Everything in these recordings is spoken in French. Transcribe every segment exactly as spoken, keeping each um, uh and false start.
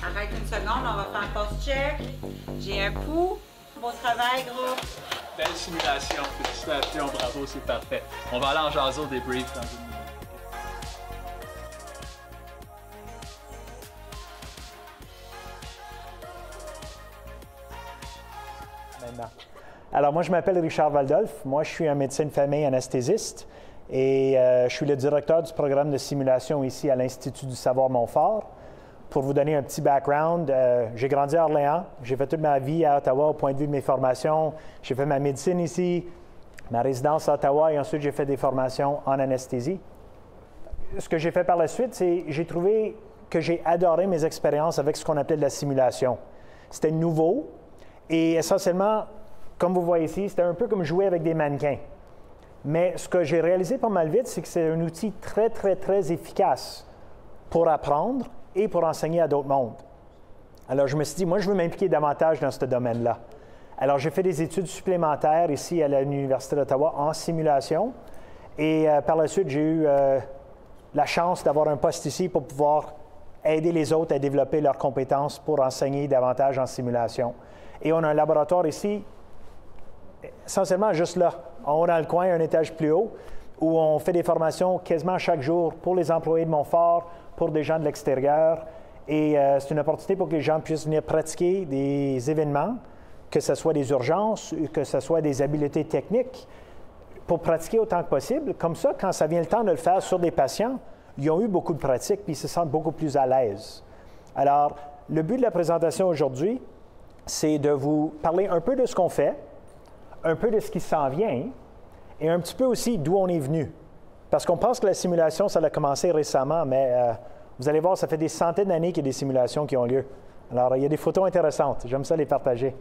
Arrête une seconde, on va faire un post-check. J'ai un pouls. Beau travail, groupe. Belle simulation. Félicitations, bravo, c'est parfait. On va aller en jaser au débrief dans une minute. Maintenant. Alors, moi, je m'appelle Richard Waldolf. Moi, je suis un médecin de famille anesthésiste et euh, je suis le directeur du programme de simulation ici à l'Institut du savoir Montfort. Pour vous donner un petit background, euh, j'ai grandi à Orléans. J'ai fait toute ma vie à Ottawa au point de vue de mes formations. J'ai fait ma médecine ici, ma résidence à Ottawa et ensuite j'ai fait des formations en anesthésie. Ce que j'ai fait par la suite, c'est j'ai trouvé que j'ai adoré mes expériences avec ce qu'on appelait de la simulation. C'était nouveau et essentiellement, comme vous voyez ici, c'était un peu comme jouer avec des mannequins. Mais ce que j'ai réalisé pas mal vite, c'est que c'est un outil très, très, très efficace pour apprendre et pour enseigner à d'autres mondes. Alors, je me suis dit, moi, je veux m'impliquer davantage dans ce domaine-là. Alors, j'ai fait des études supplémentaires ici à l'Université d'Ottawa en simulation. Et euh, par la suite, j'ai eu euh, la chance d'avoir un poste ici pour pouvoir aider les autres à développer leurs compétences pour enseigner davantage en simulation. Et on a un laboratoire ici, essentiellement juste là, en haut dans le coin, un étage plus haut, où on fait des formations quasiment chaque jour pour les employés de Montfort, pour des gens de l'extérieur. Et euh, c'est une opportunité pour que les gens puissent venir pratiquer des événements, que ce soit des urgences, que ce soit des habiletés techniques, pour pratiquer autant que possible. Comme ça, quand ça vient le temps de le faire sur des patients, ils ont eu beaucoup de pratique puis ils se sentent beaucoup plus à l'aise. Alors, le but de la présentation aujourd'hui, c'est de vous parler un peu de ce qu'on fait, un peu de ce qui s'en vient et un petit peu aussi d'où on est venu. Parce qu'on pense que la simulation, ça a commencé récemment, mais euh, vous allez voir, ça fait des centaines d'années qu'il y a des simulations qui ont lieu. Alors, il y a des photos intéressantes. J'aime ça les partager.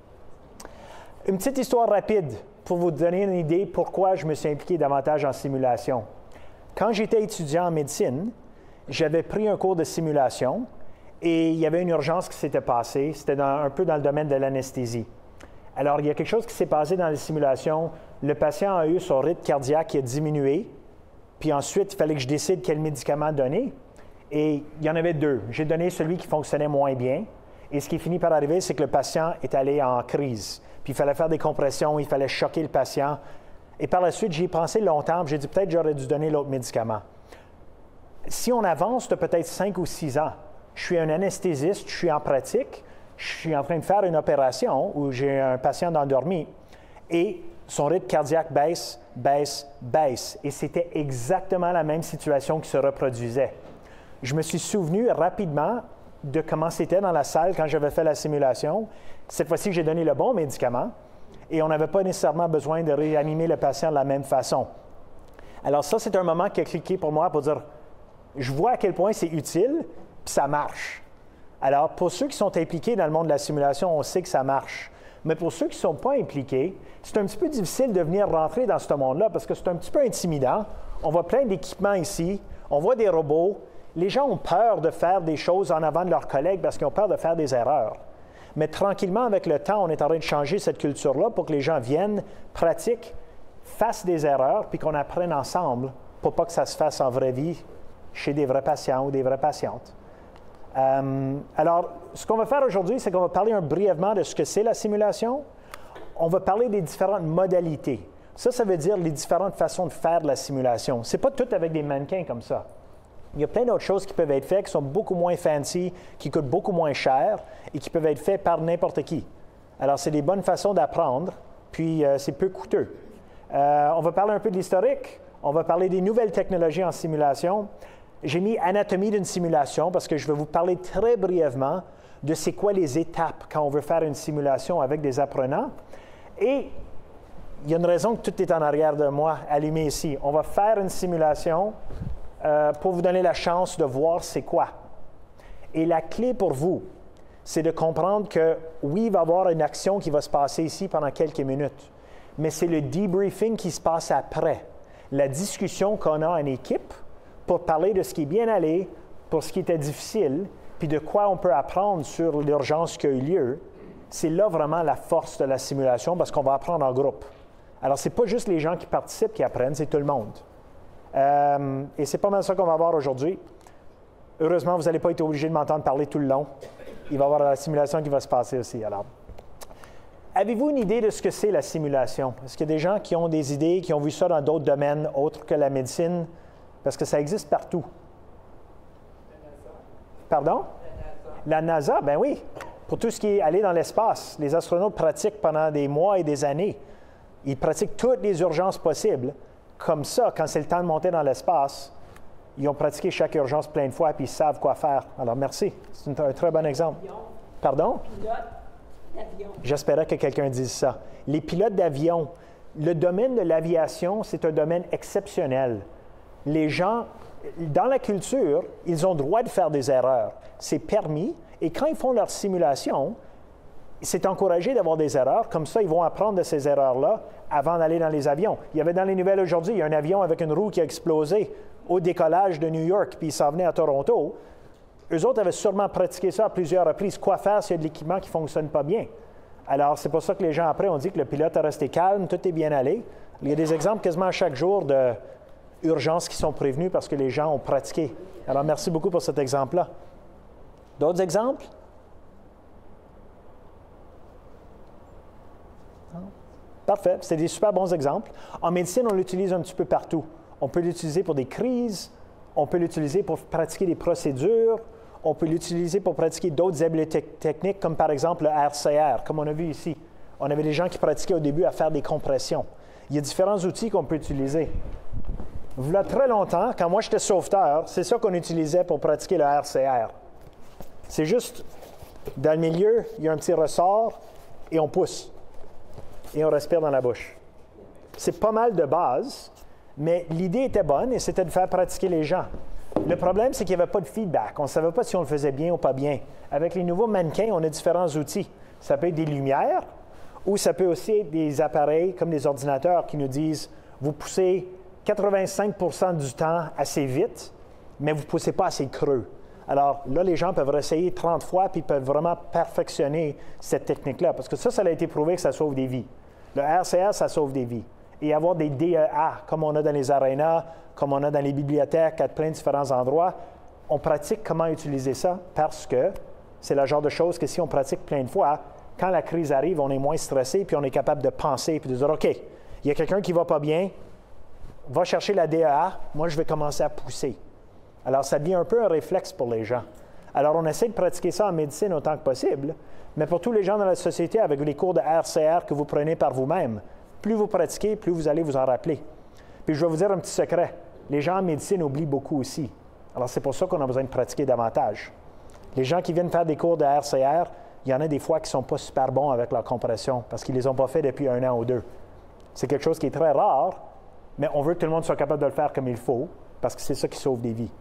Une petite histoire rapide pour vous donner une idée pourquoi je me suis impliqué davantage en simulation. Quand j'étais étudiant en médecine, j'avais pris un cours de simulation et il y avait une urgence qui s'était passée. C'était un peu dans le domaine de l'anesthésie. Alors, il y a quelque chose qui s'est passé dans les simulations. Le patient a eu son rythme cardiaque qui a diminué. Puis ensuite, il fallait que je décide quel médicament donner. Et il y en avait deux. J'ai donné celui qui fonctionnait moins bien. Et ce qui est fini par arriver, c'est que le patient est allé en crise. Puis il fallait faire des compressions, il fallait choquer le patient. Et par la suite, j'y ai pensé longtemps. J'ai dit peut-être que j'aurais dû donner l'autre médicament. Si on avance de peut-être cinq ou six ans, je suis un anesthésiste, je suis en pratique, je suis en train de faire une opération où j'ai un patient endormi. Et son rythme cardiaque baisse, baisse, baisse. Et c'était exactement la même situation qui se reproduisait. Je me suis souvenu rapidement de comment c'était dans la salle quand j'avais fait la simulation. Cette fois-ci, j'ai donné le bon médicament et on n'avait pas nécessairement besoin de réanimer le patient de la même façon. Alors ça, c'est un moment qui a cliqué pour moi pour dire, je vois à quel point c'est utile, puis ça marche. Alors, pour ceux qui sont impliqués dans le monde de la simulation, on sait que ça marche. Mais pour ceux qui ne sont pas impliqués, c'est un petit peu difficile de venir rentrer dans ce monde-là parce que c'est un petit peu intimidant. On voit plein d'équipements ici, on voit des robots. Les gens ont peur de faire des choses en avant de leurs collègues parce qu'ils ont peur de faire des erreurs. Mais tranquillement, avec le temps, on est en train de changer cette culture-là pour que les gens viennent, pratiquent, fassent des erreurs, puis qu'on apprenne ensemble pour pas que ça se fasse en vraie vie chez des vrais patients ou des vraies patientes. Euh, alors, ce qu'on va faire aujourd'hui, c'est qu'on va parler un, brièvement de ce que c'est la simulation. On va parler des différentes modalités. Ça, ça veut dire les différentes façons de faire de la simulation. Ce n'est pas tout avec des mannequins comme ça. Il y a plein d'autres choses qui peuvent être faites, qui sont beaucoup moins fancy, qui coûtent beaucoup moins cher et qui peuvent être faites par n'importe qui. Alors, c'est des bonnes façons d'apprendre, puis euh, c'est peu coûteux. Euh, on va parler un peu de l'historique. On va parler des nouvelles technologies en simulation. J'ai mis anatomie d'une simulation parce que je vais vous parler très brièvement de c'est quoi les étapes quand on veut faire une simulation avec des apprenants. Et il y a une raison que tout est en arrière de moi, allumé ici. On va faire une simulation euh, pour vous donner la chance de voir c'est quoi. Et la clé pour vous, c'est de comprendre que oui, il va y avoir une action qui va se passer ici pendant quelques minutes, mais c'est le debriefing qui se passe après, la discussion qu'on a en équipe pour parler de ce qui est bien allé, pour ce qui était difficile, puis de quoi on peut apprendre sur l'urgence qui a eu lieu. C'est là vraiment la force de la simulation parce qu'on va apprendre en groupe. Alors, ce n'est pas juste les gens qui participent qui apprennent, c'est tout le monde. Euh, et c'est pas mal ça qu'on va voir aujourd'hui. Heureusement, vous n'allez pas être obligé de m'entendre parler tout le long. il va y avoir la simulation qui va se passer aussi. Alors, avez-vous une idée de ce que c'est la simulation? Est-ce qu'il y a des gens qui ont des idées, qui ont vu ça dans d'autres domaines autres que la médecine? Parce que ça existe partout. Pardon? La NASA, ben oui. Pour tout ce qui est aller dans l'espace, les astronautes pratiquent pendant des mois et des années. Ils pratiquent toutes les urgences possibles. Comme ça, quand c'est le temps de monter dans l'espace, ils ont pratiqué chaque urgence plein de fois et ils savent quoi faire. Alors, merci. C'est un très bon exemple. Pardon? J'espérais que quelqu'un dise ça. Les pilotes d'avion, le domaine de l'aviation, c'est un domaine exceptionnel. Les gens, dans la culture, ils ont le droit de faire des erreurs. C'est permis. Et quand ils font leur simulation, c'est encouragé d'avoir des erreurs. Comme ça, ils vont apprendre de ces erreurs-là avant d'aller dans les avions. Il y avait dans les nouvelles aujourd'hui, il y a un avion avec une roue qui a explosé au décollage de New York, puis il s'en venait à Toronto. Eux autres avaient sûrement pratiqué ça à plusieurs reprises. Quoi faire s'il y a de l'équipement qui ne fonctionne pas bien? Alors, c'est pour ça que les gens, après, ont dit que le pilote a resté calme, tout est bien allé. Il y a des exemples quasiment chaque jour d'urgences qui sont prévenues parce que les gens ont pratiqué. Alors, merci beaucoup pour cet exemple-là. D'autres exemples? Parfait. C'est des super bons exemples. En médecine, on l'utilise un petit peu partout. On peut l'utiliser pour des crises, on peut l'utiliser pour pratiquer des procédures, on peut l'utiliser pour pratiquer d'autres habiletés techniques, comme par exemple le R C R, comme on a vu ici. On avait des gens qui pratiquaient au début à faire des compressions. Il y a différents outils qu'on peut utiliser. Il y a très longtemps, quand moi j'étais sauveteur, c'est ça qu'on utilisait pour pratiquer le R C R. C'est juste, dans le milieu, il y a un petit ressort et on pousse. Et on respire dans la bouche. C'est pas mal de base, mais l'idée était bonne et c'était de faire pratiquer les gens. Le problème, c'est qu'il n'y avait pas de feedback. On ne savait pas si on le faisait bien ou pas bien. Avec les nouveaux mannequins, on a différents outils. Ça peut être des lumières ou ça peut aussi être des appareils comme des ordinateurs qui nous disent « Vous poussez quatre-vingt-cinq pour cent du temps assez vite, mais vous ne poussez pas assez creux. » Alors là, les gens peuvent réessayer trente fois puis peuvent vraiment perfectionner cette technique-là. Parce que ça, ça a été prouvé que ça sauve des vies. Le R C R, ça sauve des vies. Et avoir des D E A, comme on a dans les arénas, comme on a dans les bibliothèques, à plein de différents endroits, on pratique comment utiliser ça parce que c'est le genre de choses que si on pratique plein de fois, quand la crise arrive, on est moins stressé puis on est capable de penser puis de dire « OK, il y a quelqu'un qui ne va pas bien, va chercher la D E A, moi je vais commencer à pousser. » Alors, ça devient un peu un réflexe pour les gens. Alors, on essaie de pratiquer ça en médecine autant que possible, mais pour tous les gens dans la société, avec les cours de R C R que vous prenez par vous-même, plus vous pratiquez, plus vous allez vous en rappeler. Puis, je vais vous dire un petit secret. Les gens en médecine oublient beaucoup aussi. Alors, c'est pour ça qu'on a besoin de pratiquer davantage. Les gens qui viennent faire des cours de R C R, il y en a des fois qui ne sont pas super bons avec leur compression parce qu'ils ne les ont pas fait depuis un an ou deux. C'est quelque chose qui est très rare, mais on veut que tout le monde soit capable de le faire comme il faut parce que c'est ça qui sauve des vies.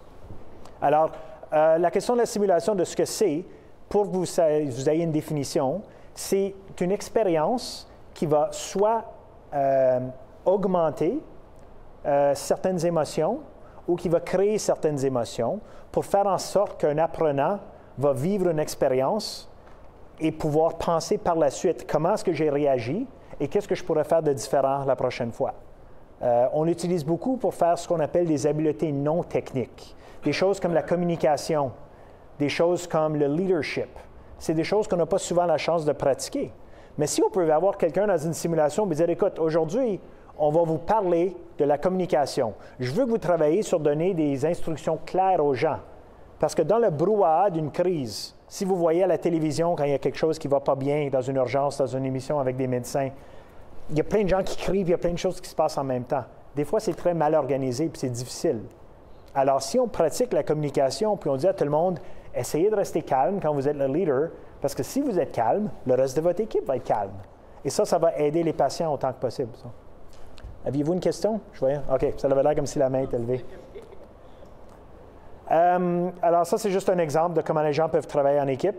Alors, euh, la question de la simulation, de ce que c'est, pour que vous, vous ayez une définition, c'est une expérience qui va soit euh, augmenter euh, certaines émotions ou qui va créer certaines émotions pour faire en sorte qu'un apprenant va vivre une expérience et pouvoir penser par la suite comment est-ce que j'ai réagi et qu'est-ce que je pourrais faire de différent la prochaine fois. Euh, on l'utilise beaucoup pour faire ce qu'on appelle des habiletés non techniques. Des choses comme la communication, des choses comme le leadership. C'est des choses qu'on n'a pas souvent la chance de pratiquer. Mais si on peut avoir quelqu'un dans une simulation et dire « Écoute, aujourd'hui, on va vous parler de la communication. Je veux que vous travailliez sur donner des instructions claires aux gens. Parce que dans le brouhaha d'une crise, si vous voyez à la télévision quand il y a quelque chose qui ne va pas bien dans une urgence, dans une émission avec des médecins, il y a plein de gens qui crient, puis il y a plein de choses qui se passent en même temps. Des fois, c'est très mal organisé, puis c'est difficile. Alors, si on pratique la communication, puis on dit à tout le monde, essayez de rester calme quand vous êtes le leader, parce que si vous êtes calme, le reste de votre équipe va être calme. Et ça, ça va aider les patients autant que possible. Ça. Aviez-vous une question? Je voyais. OK, ça avait l'air comme si la main était levée. Euh, alors, ça, c'est juste un exemple de comment les gens peuvent travailler en équipe.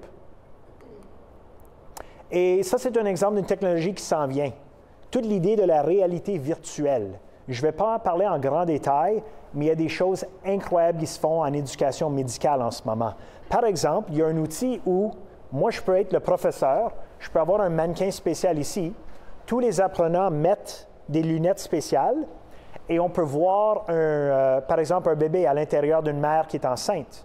Et ça, c'est un exemple d'une technologie qui s'en vient. Toute l'idée de la réalité virtuelle. Je ne vais pas en parler en grand détail, mais il y a des choses incroyables qui se font en éducation médicale en ce moment. Par exemple, il y a un outil où moi, je peux être le professeur, je peux avoir un mannequin spécial ici. Tous les apprenants mettent des lunettes spéciales et on peut voir, un, euh, par exemple, un bébé à l'intérieur d'une mère qui est enceinte.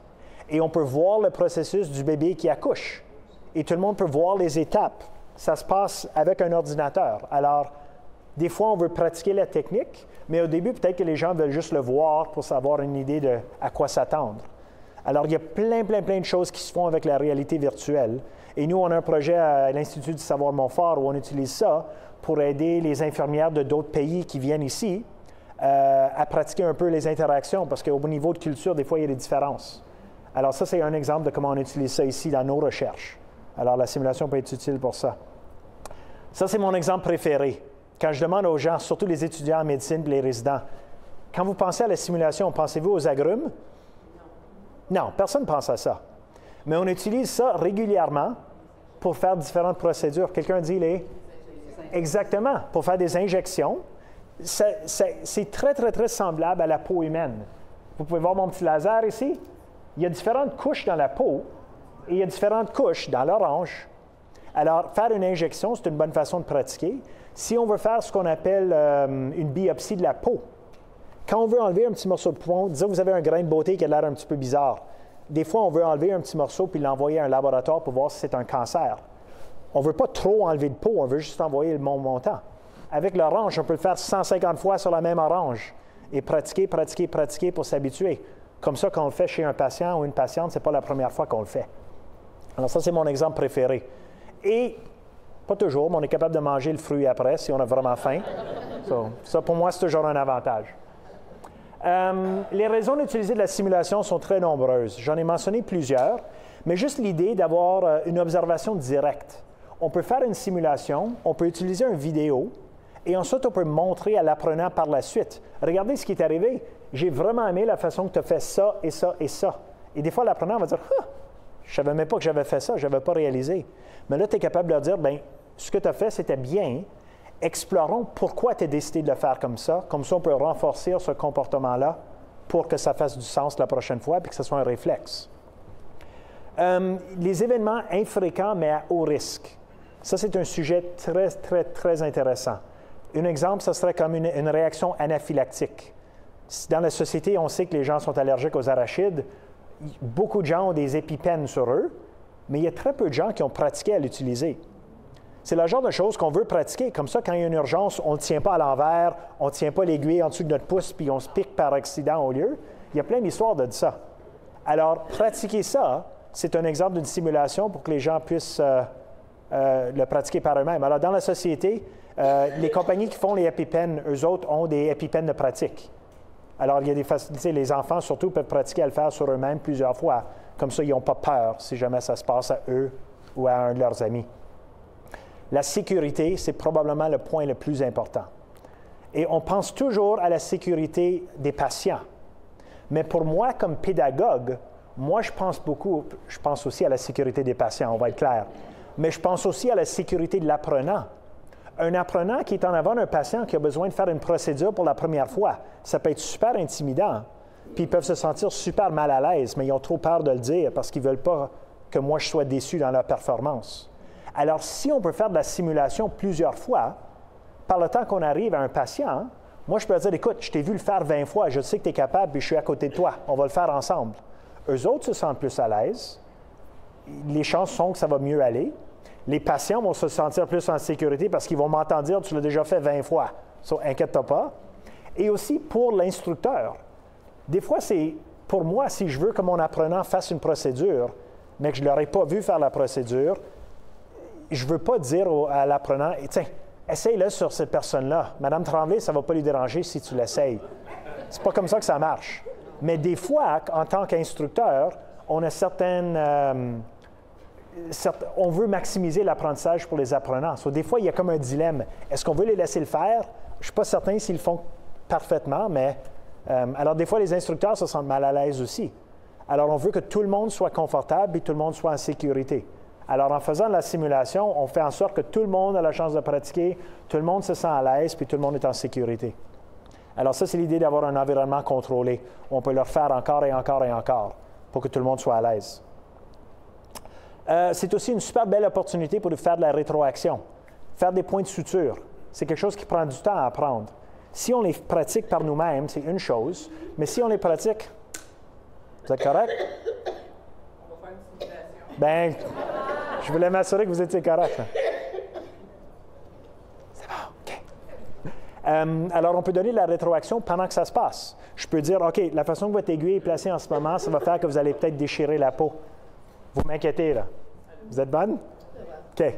Et on peut voir le processus du bébé qui accouche. Et tout le monde peut voir les étapes. Ça se passe avec un ordinateur. Alors, des fois, on veut pratiquer la technique, mais au début, peut-être que les gens veulent juste le voir pour savoir une idée de à quoi s'attendre. Alors, il y a plein, plein, plein de choses qui se font avec la réalité virtuelle. Et nous, on a un projet à l'Institut du Savoir Montfort où on utilise ça pour aider les infirmières de d'autres pays qui viennent ici euh, à pratiquer un peu les interactions, parce qu'au niveau de culture, des fois, il y a des différences. Alors, ça, c'est un exemple de comment on utilise ça ici dans nos recherches. Alors, la simulation peut être utile pour ça. Ça, c'est mon exemple préféré. Quand je demande aux gens, surtout les étudiants en médecine et les résidents, quand vous pensez à la simulation, pensez-vous aux agrumes? Non, non, personne ne pense à ça. Mais on utilise ça régulièrement pour faire différentes procédures. Quelqu'un dit les... Exactement, pour faire des injections. Ça, ça, c'est très, très, très semblable à la peau humaine. Vous pouvez voir mon petit laser ici. Il y a différentes couches dans la peau et il y a différentes couches dans l'orange. Alors, faire une injection, c'est une bonne façon de pratiquer. Si on veut faire ce qu'on appelle euh, une biopsie de la peau, quand on veut enlever un petit morceau de peau, disons que vous avez un grain de beauté qui a l'air un petit peu bizarre. Des fois, on veut enlever un petit morceau puis l'envoyer à un laboratoire pour voir si c'est un cancer. On ne veut pas trop enlever de peau, on veut juste envoyer le bon montant. Avec l'orange, on peut le faire cent cinquante fois sur la même orange et pratiquer, pratiquer, pratiquer pour s'habituer. Comme ça, quand on le fait chez un patient ou une patiente, ce n'est pas la première fois qu'on le fait. Alors ça, c'est mon exemple préféré. Et, pas toujours, mais on est capable de manger le fruit après si on a vraiment faim. So, ça, pour moi, c'est toujours un avantage. Euh, les raisons d'utiliser de la simulation sont très nombreuses. J'en ai mentionné plusieurs, mais juste l'idée d'avoir euh, une observation directe. On peut faire une simulation, on peut utiliser une vidéo, et ensuite, on peut montrer à l'apprenant par la suite. Regardez ce qui est arrivé. J'ai vraiment aimé la façon que tu as fait ça et ça et ça. Et des fois, l'apprenant va dire ah, je ne savais même pas que j'avais fait ça, je n'avais pas réalisé. Mais là, tu es capable de leur dire bien, ce que tu as fait, c'était bien. Explorons pourquoi tu as décidé de le faire comme ça. Comme ça, on peut renforcer ce comportement-là pour que ça fasse du sens la prochaine fois et que ce soit un réflexe. Euh, les événements infréquents, mais à haut risque. Ça, c'est un sujet très, très, très intéressant. Un exemple, ce serait comme une, une réaction anaphylactique. Dans la société, on sait que les gens sont allergiques aux arachides. Beaucoup de gens ont des épipènes sur eux, mais il y a très peu de gens qui ont pratiqué à l'utiliser. C'est le genre de choses qu'on veut pratiquer. Comme ça, quand il y a une urgence, on ne tient pas à l'envers, on ne tient pas l'aiguille en dessous de notre pouce, puis on se pique par accident au lieu. Il y a plein d'histoires de ça. Alors, pratiquer ça, c'est un exemple d'une simulation pour que les gens puissent euh, euh, le pratiquer par eux-mêmes. Alors, dans la société, euh, les compagnies qui font les EpiPens, eux autres, ont des EpiPens de pratique. Alors, il y a des facilités. Les enfants, surtout, peuvent pratiquer à le faire sur eux-mêmes plusieurs fois. Comme ça, ils n'ont pas peur si jamais ça se passe à eux ou à un de leurs amis. La sécurité, c'est probablement le point le plus important. Et on pense toujours à la sécurité des patients. Mais pour moi, comme pédagogue, moi, je pense beaucoup, je pense aussi à la sécurité des patients, on va être clair. Mais je pense aussi à la sécurité de l'apprenant. Un apprenant qui est en avant d'un patient qui a besoin de faire une procédure pour la première fois, ça peut être super intimidant. Puis ils peuvent se sentir super mal à l'aise, mais ils ont trop peur de le dire parce qu'ils ne veulent pas que moi je sois déçu dans leur performance. Alors, si on peut faire de la simulation plusieurs fois, par le temps qu'on arrive à un patient, moi, je peux leur dire, écoute, je t'ai vu le faire vingt fois, je sais que tu es capable, puis je suis à côté de toi, on va le faire ensemble. Eux autres se sentent plus à l'aise, les chances sont que ça va mieux aller. Les patients vont se sentir plus en sécurité parce qu'ils vont m'entendre dire, tu l'as déjà fait vingt fois, so, inquiète-toi pas. Et aussi pour l'instructeur. Des fois, c'est pour moi, si je veux que mon apprenant fasse une procédure, mais que je ne l'aurais pas vu faire la procédure, je ne veux pas dire au, à l'apprenant, tiens, essaye-le sur cette personne-là. Madame Tremblay, ça ne va pas lui déranger si tu l'essayes. C'est pas comme ça que ça marche. Mais des fois, en tant qu'instructeur, on a certaines... Euh, certes, on veut maximiser l'apprentissage pour les apprenants. So, des fois, il y a comme un dilemme. Est-ce qu'on veut les laisser le faire? Je ne suis pas certain s'ils le font parfaitement, mais... Euh, alors, des fois, les instructeurs se sentent mal à l'aise aussi. Alors, on veut que tout le monde soit confortable et tout le monde soit en sécurité. Alors, en faisant de la simulation, on fait en sorte que tout le monde a la chance de pratiquer, tout le monde se sent à l'aise, puis tout le monde est en sécurité. Alors, ça, c'est l'idée d'avoir un environnement contrôlé. On peut le refaire encore et encore et encore pour que tout le monde soit à l'aise. Euh, c'est aussi une super belle opportunité pour faire de la rétroaction. Faire des points de suture. C'est quelque chose qui prend du temps à apprendre. Si on les pratique par nous-mêmes, c'est une chose, mais si on les pratique, vous êtes correct? Ben, je voulais m'assurer que vous étiez correct. Hein. C'est bon, OK. Euh, alors, on peut donner de la rétroaction pendant que ça se passe. Je peux dire, OK, la façon que votre aiguille est placée en ce moment, ça va faire que vous allez peut-être déchirer la peau. Vous m'inquiétez, là. Vous êtes bonne? OK.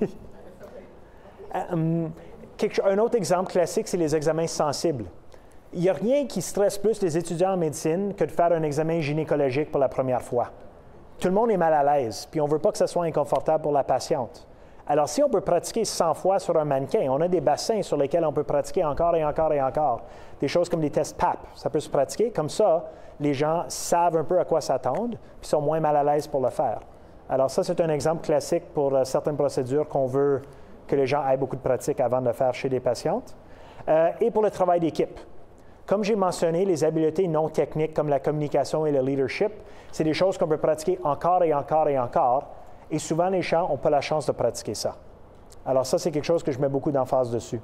um, quelque, un autre exemple classique, c'est les examens sensibles. Il n'y a rien qui stresse plus les étudiants en médecine que de faire un examen gynécologique pour la première fois. Tout le monde est mal à l'aise, puis on ne veut pas que ce soit inconfortable pour la patiente. Alors, si on peut pratiquer cent fois sur un mannequin, on a des bassins sur lesquels on peut pratiquer encore et encore et encore. Des choses comme des tests P A P, ça peut se pratiquer. Comme ça, les gens savent un peu à quoi s'attendre, puis sont moins mal à l'aise pour le faire. Alors ça, c'est un exemple classique pour euh, certaines procédures qu'on veut que les gens aient beaucoup de pratique avant de le faire chez des patientes. Euh, et pour le travail d'équipe. Comme j'ai mentionné, les habiletés non techniques comme la communication et le leadership, c'est des choses qu'on peut pratiquer encore et encore et encore. Et souvent, les gens n'ont pas la chance de pratiquer ça. Alors ça, c'est quelque chose que je mets beaucoup d'emphase dessus.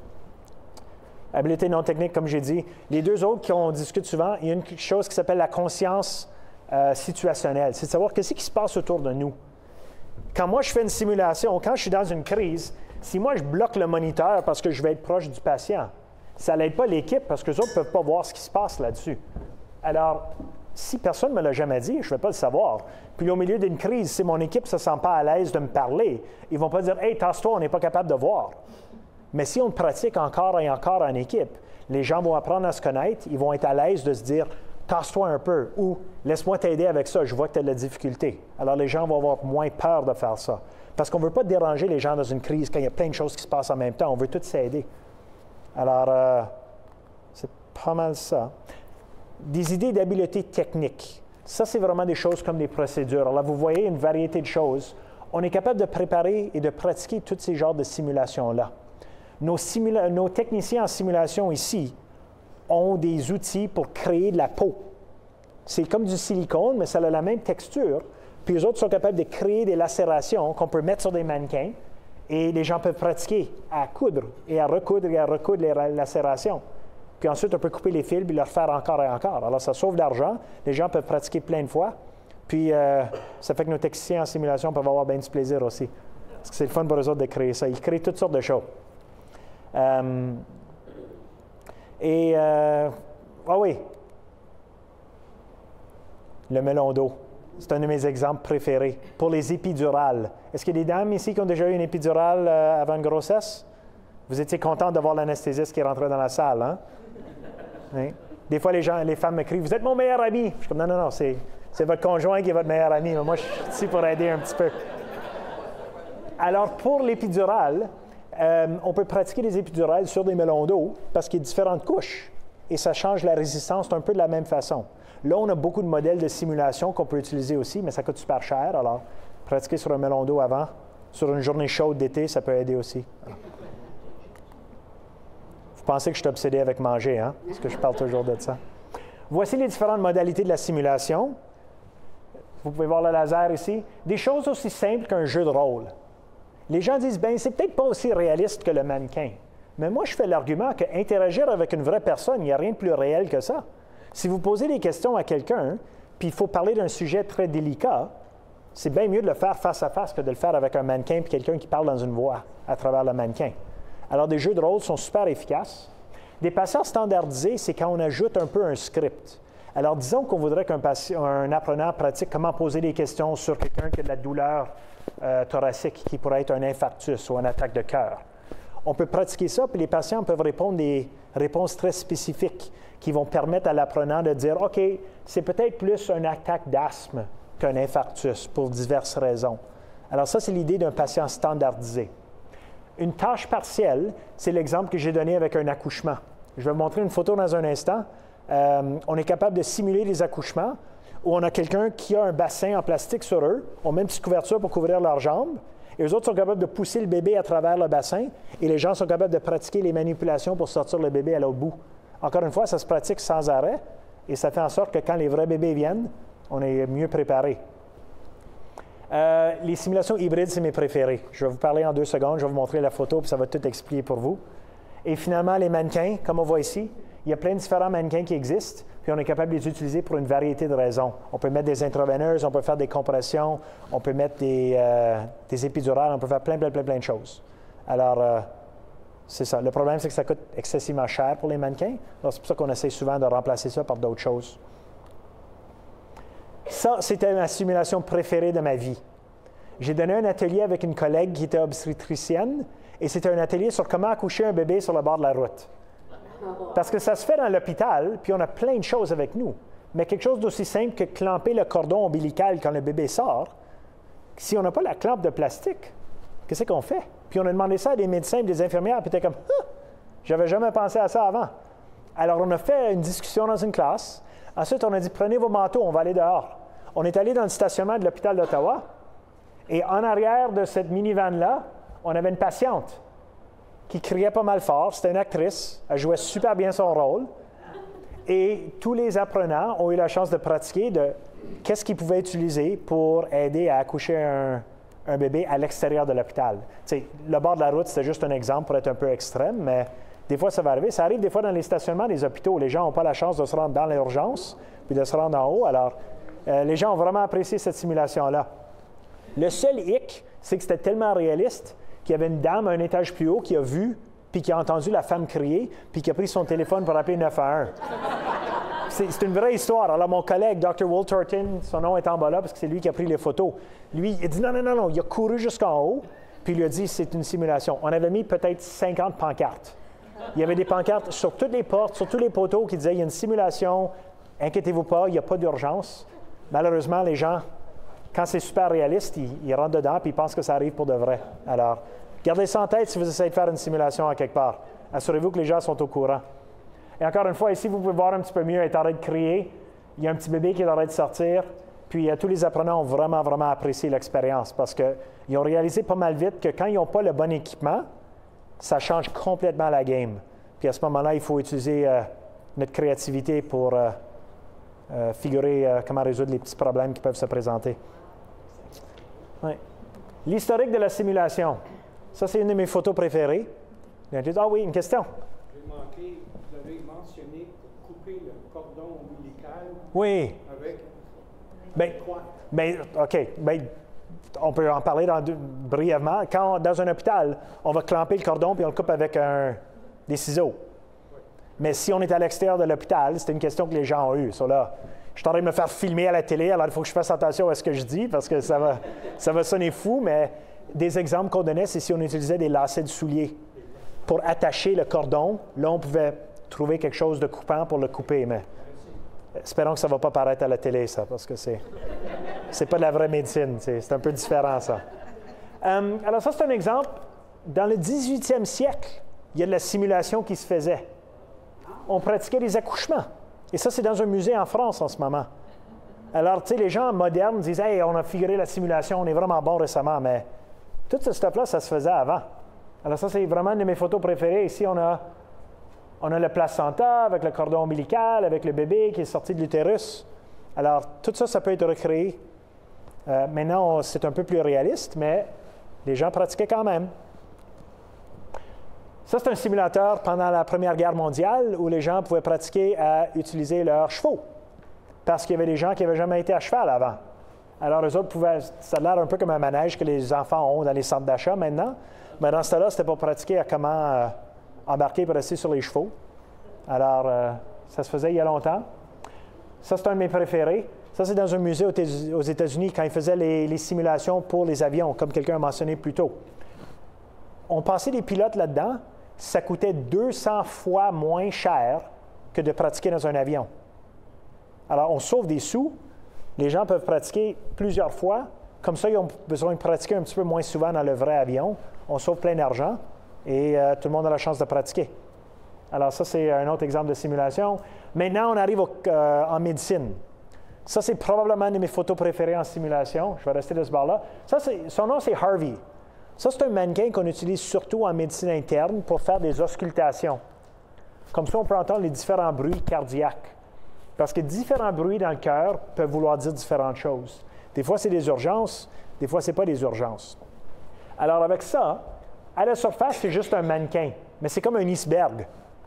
Habileté non technique, comme j'ai dit. Les deux autres qu'on discute souvent, il y a une chose qui s'appelle la conscience euh, situationnelle. C'est de savoir qu'est-ce qui se passe autour de nous. Quand moi, je fais une simulation, quand je suis dans une crise, si moi, je bloque le moniteur parce que je vais être proche du patient, ça n'aide pas l'équipe parce que les autres ne peuvent pas voir ce qui se passe là-dessus. Alors, si personne ne me l'a jamais dit, je ne vais pas le savoir. Puis au milieu d'une crise, si mon équipe ne se sent pas à l'aise de me parler, ils ne vont pas dire « Hey, tasse-toi, on n'est pas capable de voir ». Mais si on pratique encore et encore en équipe, les gens vont apprendre à se connaître, ils vont être à l'aise de se dire « Tasse-toi un peu » ou « Laisse-moi t'aider avec ça, je vois que tu as de la difficulté ». Alors les gens vont avoir moins peur de faire ça. Parce qu'on ne veut pas déranger les gens dans une crise quand il y a plein de choses qui se passent en même temps. On veut tous s'aider. Alors, euh, c'est pas mal ça. Des idées d'habileté technique. Ça, c'est vraiment des choses comme des procédures. Alors là, vous voyez une variété de choses. On est capable de préparer et de pratiquer tous ces genres de simulations-là. Nos, simula- nos techniciens en simulation ici ont des outils pour créer de la peau. C'est comme du silicone, mais ça a la même texture. Puis les autres sont capables de créer des lacérations qu'on peut mettre sur des mannequins. Et les gens peuvent pratiquer à coudre et à recoudre et à recoudre les lacérations. Puis ensuite, on peut couper les fils et le refaire encore et encore. Alors, ça sauve de l'argent. Les gens peuvent pratiquer plein de fois. Puis, euh, ça fait que nos techniciens en simulation peuvent avoir bien du plaisir aussi. Parce que c'est le fun pour eux autres de créer ça. Ils créent toutes sortes de choses. Euh, et, euh, ah oui, le melon d'eau. C'est un de mes exemples préférés. Pour les épidurales. Est-ce qu'il y a des dames ici qui ont déjà eu une épidurale euh, avant une grossesse? Vous étiez content de voir l'anesthésiste qui est rentré dans la salle, hein? Oui. Des fois, les gens, les femmes me crient « Vous êtes mon meilleur ami! » Je suis comme « Non, non, non, c'est, c'est votre conjoint qui est votre meilleur ami. Mais moi, je suis ici pour aider un petit peu. » Alors, pour l'épidurale, euh, on peut pratiquer les épidurales sur des melons d'eau parce qu'il y a différentes couches. Et ça change la résistance un peu de la même façon. Là, on a beaucoup de modèles de simulation qu'on peut utiliser aussi, mais ça coûte super cher. Alors, pratiquer sur un melon d'eau avant, sur une journée chaude d'été, ça peut aider aussi. Vous pensez que je suis obsédé avec manger, hein? Parce que je parle toujours de ça. Voici les différentes modalités de la simulation. Vous pouvez voir le laser ici. Des choses aussi simples qu'un jeu de rôle. Les gens disent, bien, c'est peut-être pas aussi réaliste que le mannequin. Mais moi, je fais l'argument qu'interagir avec une vraie personne, il n'y a rien de plus réel que ça. Si vous posez des questions à quelqu'un, puis il faut parler d'un sujet très délicat, c'est bien mieux de le faire face à face que de le faire avec un mannequin puis quelqu'un qui parle dans une voix à travers le mannequin. Alors, des jeux de rôle sont super efficaces. Des patients standardisés, c'est quand on ajoute un peu un script. Alors, disons qu'on voudrait qu'un patient, un apprenant pratique comment poser des questions sur quelqu'un qui a de la douleur euh, thoracique, qui pourrait être un infarctus ou une attaque de cœur. On peut pratiquer ça, puis les patients peuvent répondre des réponses très spécifiques qui vont permettre à l'apprenant de dire « OK, c'est peut-être plus une attaque d'asthme qu'un infarctus pour diverses raisons. » Alors ça, c'est l'idée d'un patient standardisé. Une tâche partielle, c'est l'exemple que j'ai donné avec un accouchement. Je vais vous montrer une photo dans un instant. Euh, on est capable de simuler les accouchements où on a quelqu'un qui a un bassin en plastique sur eux, on met une petite couverture pour couvrir leurs jambes, et eux autres sont capables de pousser le bébé à travers le bassin, et les gens sont capables de pratiquer les manipulations pour sortir le bébé à l'autre bout. Encore une fois, ça se pratique sans arrêt, et ça fait en sorte que quand les vrais bébés viennent, on est mieux préparé. Euh, les simulations hybrides, c'est mes préférés. Je vais vous parler en deux secondes, je vais vous montrer la photo, puis ça va tout expliquer pour vous. Et finalement, les mannequins, comme on voit ici, Il y a plein de différents mannequins qui existent, puis on est capable de les utiliser pour une variété de raisons. On peut mettre des intraveineuses, on peut faire des compressions, on peut mettre des, euh, des épidurales, on peut faire plein, plein, plein, plein de choses. Alors, euh, c'est ça. Le problème, c'est que ça coûte excessivement cher pour les mannequins. Alors, c'est pour ça qu'on essaie souvent de remplacer ça par d'autres choses. Ça, c'était ma simulation préférée de ma vie. J'ai donné un atelier avec une collègue qui était obstétricienne, et c'était un atelier sur comment accoucher un bébé sur le bord de la route. Parce que ça se fait dans l'hôpital, puis on a plein de choses avec nous. Mais quelque chose d'aussi simple que clamper le cordon ombilical quand le bébé sort, si on n'a pas la clampe de plastique, qu'est-ce qu'on fait? Puis on a demandé ça à des médecins et des infirmières, puis t'es comme ah, « j'avais jamais pensé à ça avant ». Alors on a fait une discussion dans une classe. Ensuite, on a dit « prenez vos manteaux, on va aller dehors ». On est allé dans le stationnement de l'hôpital d'Ottawa, et en arrière de cette minivan-là, on avait une patiente qui criait pas mal fort. C'était une actrice. Elle jouait super bien son rôle. Et tous les apprenants ont eu la chance de pratiquer de qu'est-ce qu'ils pouvaient utiliser pour aider à accoucher un, un bébé à l'extérieur de l'hôpital. Tu sais, le bord de la route, c'était juste un exemple pour être un peu extrême, mais des fois, ça va arriver. Ça arrive des fois dans les stationnements des hôpitaux. Les gens n'ont pas la chance de se rendre dans l'urgence puis de se rendre en haut. Alors, euh, les gens ont vraiment apprécié cette simulation-là. Le seul hic, c'est que c'était tellement réaliste qu'il y avait une dame à un étage plus haut qui a vu, puis qui a entendu la femme crier, puis qui a pris son téléphone pour appeler neuf un un. C'est, c'est une vraie histoire. Alors, mon collègue, docteur Will Thornton, son nom est en bas là parce que c'est lui qui a pris les photos. Lui, il a dit non, non, non, non. Il a couru jusqu'en haut, puis il lui a dit c'est une simulation. On avait mis peut-être cinquante pancartes. Il y avait des pancartes sur toutes les portes, sur tous les poteaux qui disaient il y a une simulation, inquiétez-vous pas, il n'y a pas d'urgence. Malheureusement, les gens, quand c'est super réaliste, ils, ils rentrent dedans et ils pensent que ça arrive pour de vrai. Alors, gardez ça en tête si vous essayez de faire une simulation à quelque part. Assurez-vous que les gens sont au courant. Et encore une fois, ici, vous pouvez voir un petit peu mieux, elle est en train de crier. Il y a un petit bébé qui est en train de sortir. Puis, euh, tous les apprenants ont vraiment, vraiment apprécié l'expérience parce qu'ils ont réalisé pas mal vite que quand ils n'ont pas le bon équipement, ça change complètement la game. Puis, à ce moment-là, il faut utiliser euh, notre créativité pour euh, euh, figurer euh, comment résoudre les petits problèmes qui peuvent se présenter. Ouais. L'historique de la simulation. Ça, c'est une de mes photos préférées. Ah oui, une question? J'ai manqué, vous avez mentionné pour couper le cordon ombilical Oui. avec Bien, ben, OK. Ben, on peut en parler dans deux, brièvement. Quand, dans un hôpital, on va clamper le cordon puis on le coupe avec un, des ciseaux. Oui. Mais si on est à l'extérieur de l'hôpital, c'est une question que les gens ont eue. So là, je suis en train de me faire filmer à la télé, alors il faut que je fasse attention à ce que je dis parce que ça va, ça va sonner fou, mais des exemples qu'on donnait, c'est si on utilisait des lacets de souliers pour attacher le cordon. Là, on pouvait trouver quelque chose de coupant pour le couper, mais espérons que ça ne va pas paraître à la télé, ça, parce que c'est c'est pas de la vraie médecine. C'est, c'est un peu différent, ça. Um, alors, ça, c'est un exemple. Dans le dix-huitième siècle, il y a de la simulation qui se faisait. On pratiquait des accouchements. Et ça, c'est dans un musée en France en ce moment. Alors, tu sais, les gens modernes disent « Hey, on a figuré la simulation, on est vraiment bon récemment. » Mais tout ce stuff-là, ça se faisait avant. Alors ça, c'est vraiment une de mes photos préférées. Ici, on a, on a le placenta avec le cordon ombilical, avec le bébé qui est sorti de l'utérus. Alors, tout ça, ça peut être recréé. Euh, maintenant, on, c'est un peu plus réaliste, mais les gens pratiquaient quand même. Ça, c'est un simulateur pendant la Première Guerre mondiale où les gens pouvaient pratiquer à utiliser leurs chevaux. Parce qu'il y avait des gens qui n'avaient jamais été à cheval avant. Alors, eux autres pouvaient... Ça a l'air un peu comme un manège que les enfants ont dans les centres d'achat maintenant. Mais dans ce temps-là, c'était pour pratiquer à comment euh, embarquer et rester sur les chevaux. Alors, euh, ça se faisait il y a longtemps. Ça, c'est un de mes préférés. Ça, c'est dans un musée aux États-Unis quand ils faisaient les, les simulations pour les avions, comme quelqu'un a mentionné plus tôt. On passait des pilotes là-dedans. Ça coûtait deux cents fois moins cher que de pratiquer dans un avion. Alors, on sauve des sous. Les gens peuvent pratiquer plusieurs fois. Comme ça, ils ont besoin de pratiquer un petit peu moins souvent dans le vrai avion. On sauve plein d'argent et euh, tout le monde a la chance de pratiquer. Alors ça, c'est un autre exemple de simulation. Maintenant, on arrive au, euh, en médecine. Ça, c'est probablement une de mes photos préférées en simulation. Je vais rester de ce bord-là. Ça, c'est, son nom, c'est Harvey. Ça, c'est un mannequin qu'on utilise surtout en médecine interne pour faire des auscultations. Comme ça, on peut entendre les différents bruits cardiaques. Parce que différents bruits dans le cœur peuvent vouloir dire différentes choses. Des fois, c'est des urgences. Des fois, ce n'est pas des urgences. Alors, avec ça, à la surface, c'est juste un mannequin. Mais c'est comme un iceberg.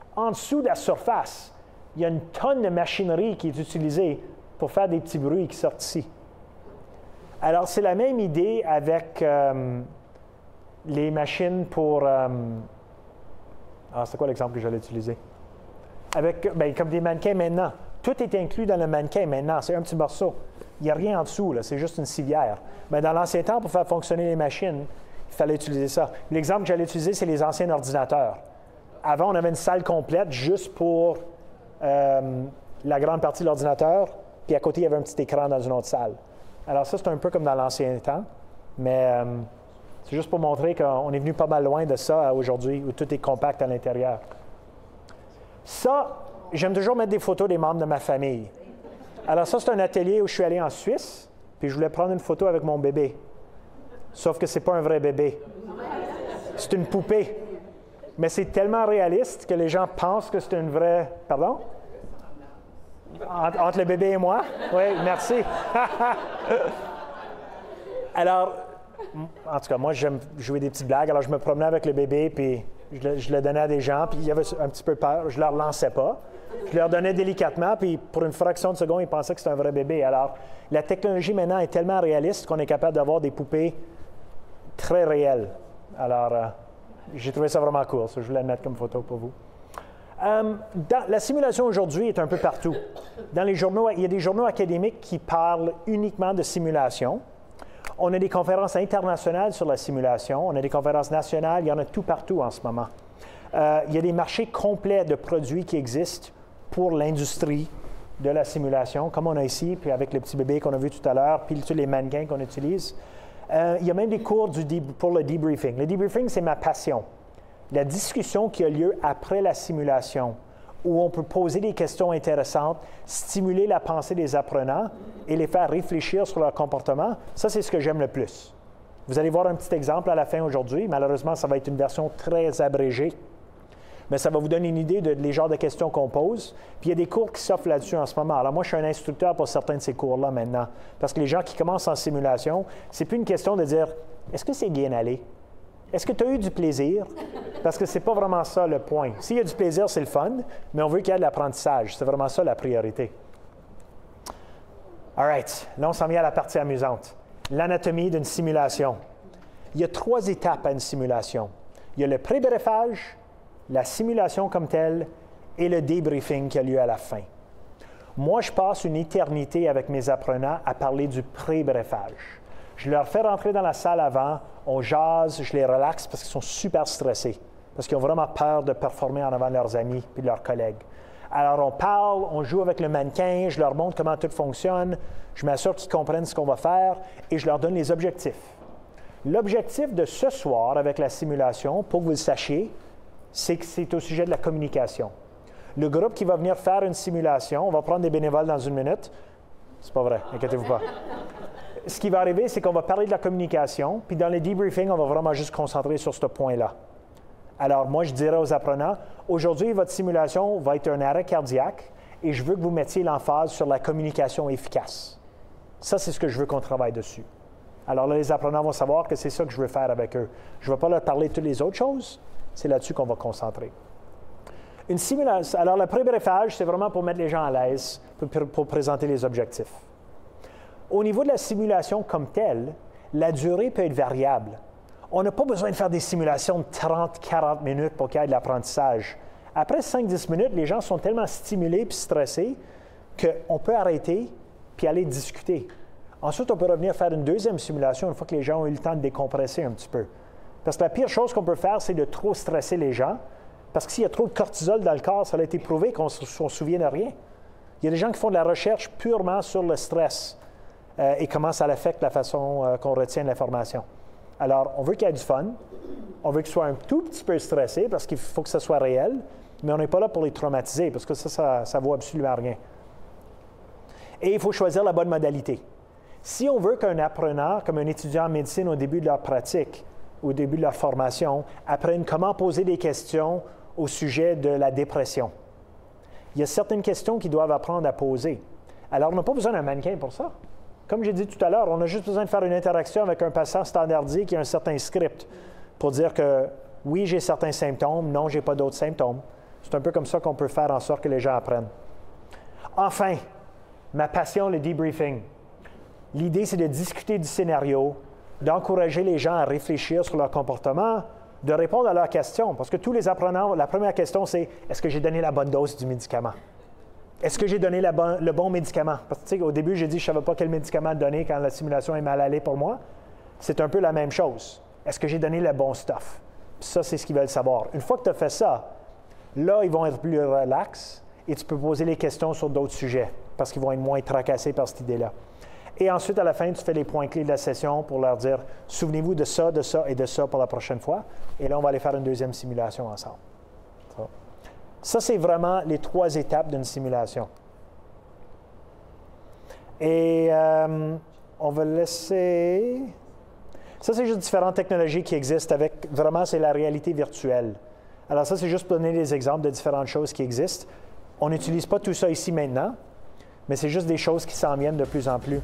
En dessous de la surface, il y a une tonne de machinerie qui est utilisée pour faire des petits bruits qui sortent ici. Alors, c'est la même idée avec euh, les machines pour... Euh, ah, c'est quoi l'exemple que j'allais utiliser? Avec, bien, comme des mannequins maintenant. Tout est inclus dans le mannequin maintenant. C'est un petit morceau. Il n'y a rien en dessous, c'est juste une civière. Mais dans l'ancien temps, pour faire fonctionner les machines, il fallait utiliser ça. L'exemple que j'allais utiliser, c'est les anciens ordinateurs. Avant, on avait une salle complète juste pour euh, la grande partie de l'ordinateur, puis à côté, il y avait un petit écran dans une autre salle. Alors ça, c'est un peu comme dans l'ancien temps, mais euh, c'est juste pour montrer qu'on est venu pas mal loin de ça aujourd'hui, où tout est compact à l'intérieur. Ça, j'aime toujours mettre des photos des membres de ma famille. Alors ça, c'est un atelier où je suis allé en Suisse, puis je voulais prendre une photo avec mon bébé. Sauf que ce n'est pas un vrai bébé. C'est une poupée. Mais c'est tellement réaliste que les gens pensent que c'est une vraie... Pardon? Entre, entre le bébé et moi? Oui, merci. Alors, en tout cas, moi, j'aime jouer des petites blagues. Alors, je me promenais avec le bébé, puis je le, je le donnais à des gens, puis il y avait un petit peu peur. Je ne leur lançais pas. Je leur donnais délicatement, puis pour une fraction de seconde, ils pensaient que c'était un vrai bébé. Alors, la technologie maintenant est tellement réaliste qu'on est capable d'avoir des poupées très réelles. Alors, euh, j'ai trouvé ça vraiment cool. Ça, je voulais le mettre comme photo pour vous. Euh, dans, la simulation aujourd'hui est un peu partout. Dans les journaux, il y a des journaux académiques qui parlent uniquement de simulation. On a des conférences internationales sur la simulation. On a des conférences nationales. Il y en a tout partout en ce moment. Euh, il y a des marchés complets de produits qui existent pour l'industrie de la simulation, comme on a ici, puis avec le petit bébé qu'on a vu tout à l'heure, puis tous les mannequins qu'on utilise. Euh, il y a même des cours du deb- pour le debriefing. Le debriefing, c'est ma passion. La discussion qui a lieu après la simulation, où on peut poser des questions intéressantes, stimuler la pensée des apprenants et les faire réfléchir sur leur comportement, ça, c'est ce que j'aime le plus. Vous allez voir un petit exemple à la fin aujourd'hui. Malheureusement, ça va être une version très abrégée, mais ça va vous donner une idée de les genres de questions qu'on pose. Puis il y a des cours qui s'offrent là-dessus en ce moment. Alors moi, je suis un instructeur pour certains de ces cours-là maintenant, parce que les gens qui commencent en simulation, c'est plus une question de dire « Est-ce que c'est bien allé? Est-ce que tu as eu du plaisir? » Parce que c'est pas vraiment ça le point. S'il y a du plaisir, c'est le fun, mais on veut qu'il y ait de l'apprentissage. C'est vraiment ça la priorité. All right. Là, on s'en vient à la partie amusante. L'anatomie d'une simulation. Il y a trois étapes à une simulation. Il y a le pré-briefage, la simulation comme telle et le débriefing qui a lieu à la fin. Moi, je passe une éternité avec mes apprenants à parler du pré-briefage. Je leur fais rentrer dans la salle avant, on jase, je les relaxe parce qu'ils sont super stressés, parce qu'ils ont vraiment peur de performer en avant de leurs amis et de leurs collègues. Alors, on parle, on joue avec le mannequin, je leur montre comment tout fonctionne, je m'assure qu'ils comprennent ce qu'on va faire et je leur donne les objectifs. L'objectif de ce soir avec la simulation, pour que vous le sachiez, c'est que c'est au sujet de la communication. Le groupe qui va venir faire une simulation, on va prendre des bénévoles dans une minute. C'est pas vrai, inquiétez-vous pas. Ce qui va arriver, c'est qu'on va parler de la communication, puis dans le debriefing, on va vraiment juste se concentrer sur ce point-là. Alors, moi, je dirais aux apprenants, aujourd'hui, votre simulation va être un arrêt cardiaque et je veux que vous mettiez l'emphase sur la communication efficace. Ça, c'est ce que je veux qu'on travaille dessus. Alors là, les apprenants vont savoir que c'est ça que je veux faire avec eux. Je ne vais pas leur parler de toutes les autres choses, c'est là-dessus qu'on va concentrer. Une simulation, alors, le pré-briefage, c'est vraiment pour mettre les gens à l'aise, pour, pour présenter les objectifs. Au niveau de la simulation comme telle, la durée peut être variable. On n'a pas besoin de faire des simulations de trente à quarante minutes pour qu'il y ait de l'apprentissage. Après cinq à dix minutes, les gens sont tellement stimulés et stressés qu'on peut arrêter puis aller discuter. Ensuite, on peut revenir faire une deuxième simulation une fois que les gens ont eu le temps de décompresser un petit peu. Parce que la pire chose qu'on peut faire, c'est de trop stresser les gens. Parce que s'il y a trop de cortisol dans le corps, ça a été prouvé qu'on ne se souvient de rien. Il y a des gens qui font de la recherche purement sur le stress euh, et comment ça affecte la façon euh, qu'on retient l'information. Alors, on veut qu'il y ait du fun. On veut qu'ils soient un tout petit peu stressés parce qu'il faut que ça soit réel, mais on n'est pas là pour les traumatiser parce que ça, ça ne vaut absolument rien. Et il faut choisir la bonne modalité. Si on veut qu'un apprenant, comme un étudiant en médecine au début de leur pratique, au début de leur formation, apprenne comment poser des questions au sujet de la dépression, il y a certaines questions qu'ils doivent apprendre à poser. Alors, on n'a pas besoin d'un mannequin pour ça. Comme j'ai dit tout à l'heure, on a juste besoin de faire une interaction avec un patient standardisé qui a un certain script pour dire que oui, j'ai certains symptômes, non, je n'ai pas d'autres symptômes. C'est un peu comme ça qu'on peut faire en sorte que les gens apprennent. Enfin, ma passion, le debriefing. L'idée, c'est de discuter du scénario, d'encourager les gens à réfléchir sur leur comportement, de répondre à leurs questions. Parce que tous les apprenants, la première question, c'est est-ce que j'ai donné la bonne dose du médicament? Est-ce que j'ai donné la bon, le bon médicament? Parce que tu sais, au début, j'ai dit je ne savais pas quel médicament donner quand la simulation est mal allée pour moi. C'est un peu la même chose. Est-ce que j'ai donné le bon stuff? Puis ça, c'est ce qu'ils veulent savoir. Une fois que tu as fait ça, là, ils vont être plus relax et tu peux poser les questions sur d'autres sujets parce qu'ils vont être moins tracassés par cette idée-là. Et ensuite, à la fin, tu fais les points clés de la session pour leur dire « Souvenez-vous de ça, de ça et de ça pour la prochaine fois. » Et là, on va aller faire une deuxième simulation ensemble. Ça, ça c'est vraiment les trois étapes d'une simulation. Et euh, on va laisser... Ça, c'est juste différentes technologies qui existent avec... Vraiment, c'est la réalité virtuelle. Alors ça, c'est juste pour donner des exemples de différentes choses qui existent. On n'utilise pas tout ça ici maintenant, mais c'est juste des choses qui s'en viennent de plus en plus.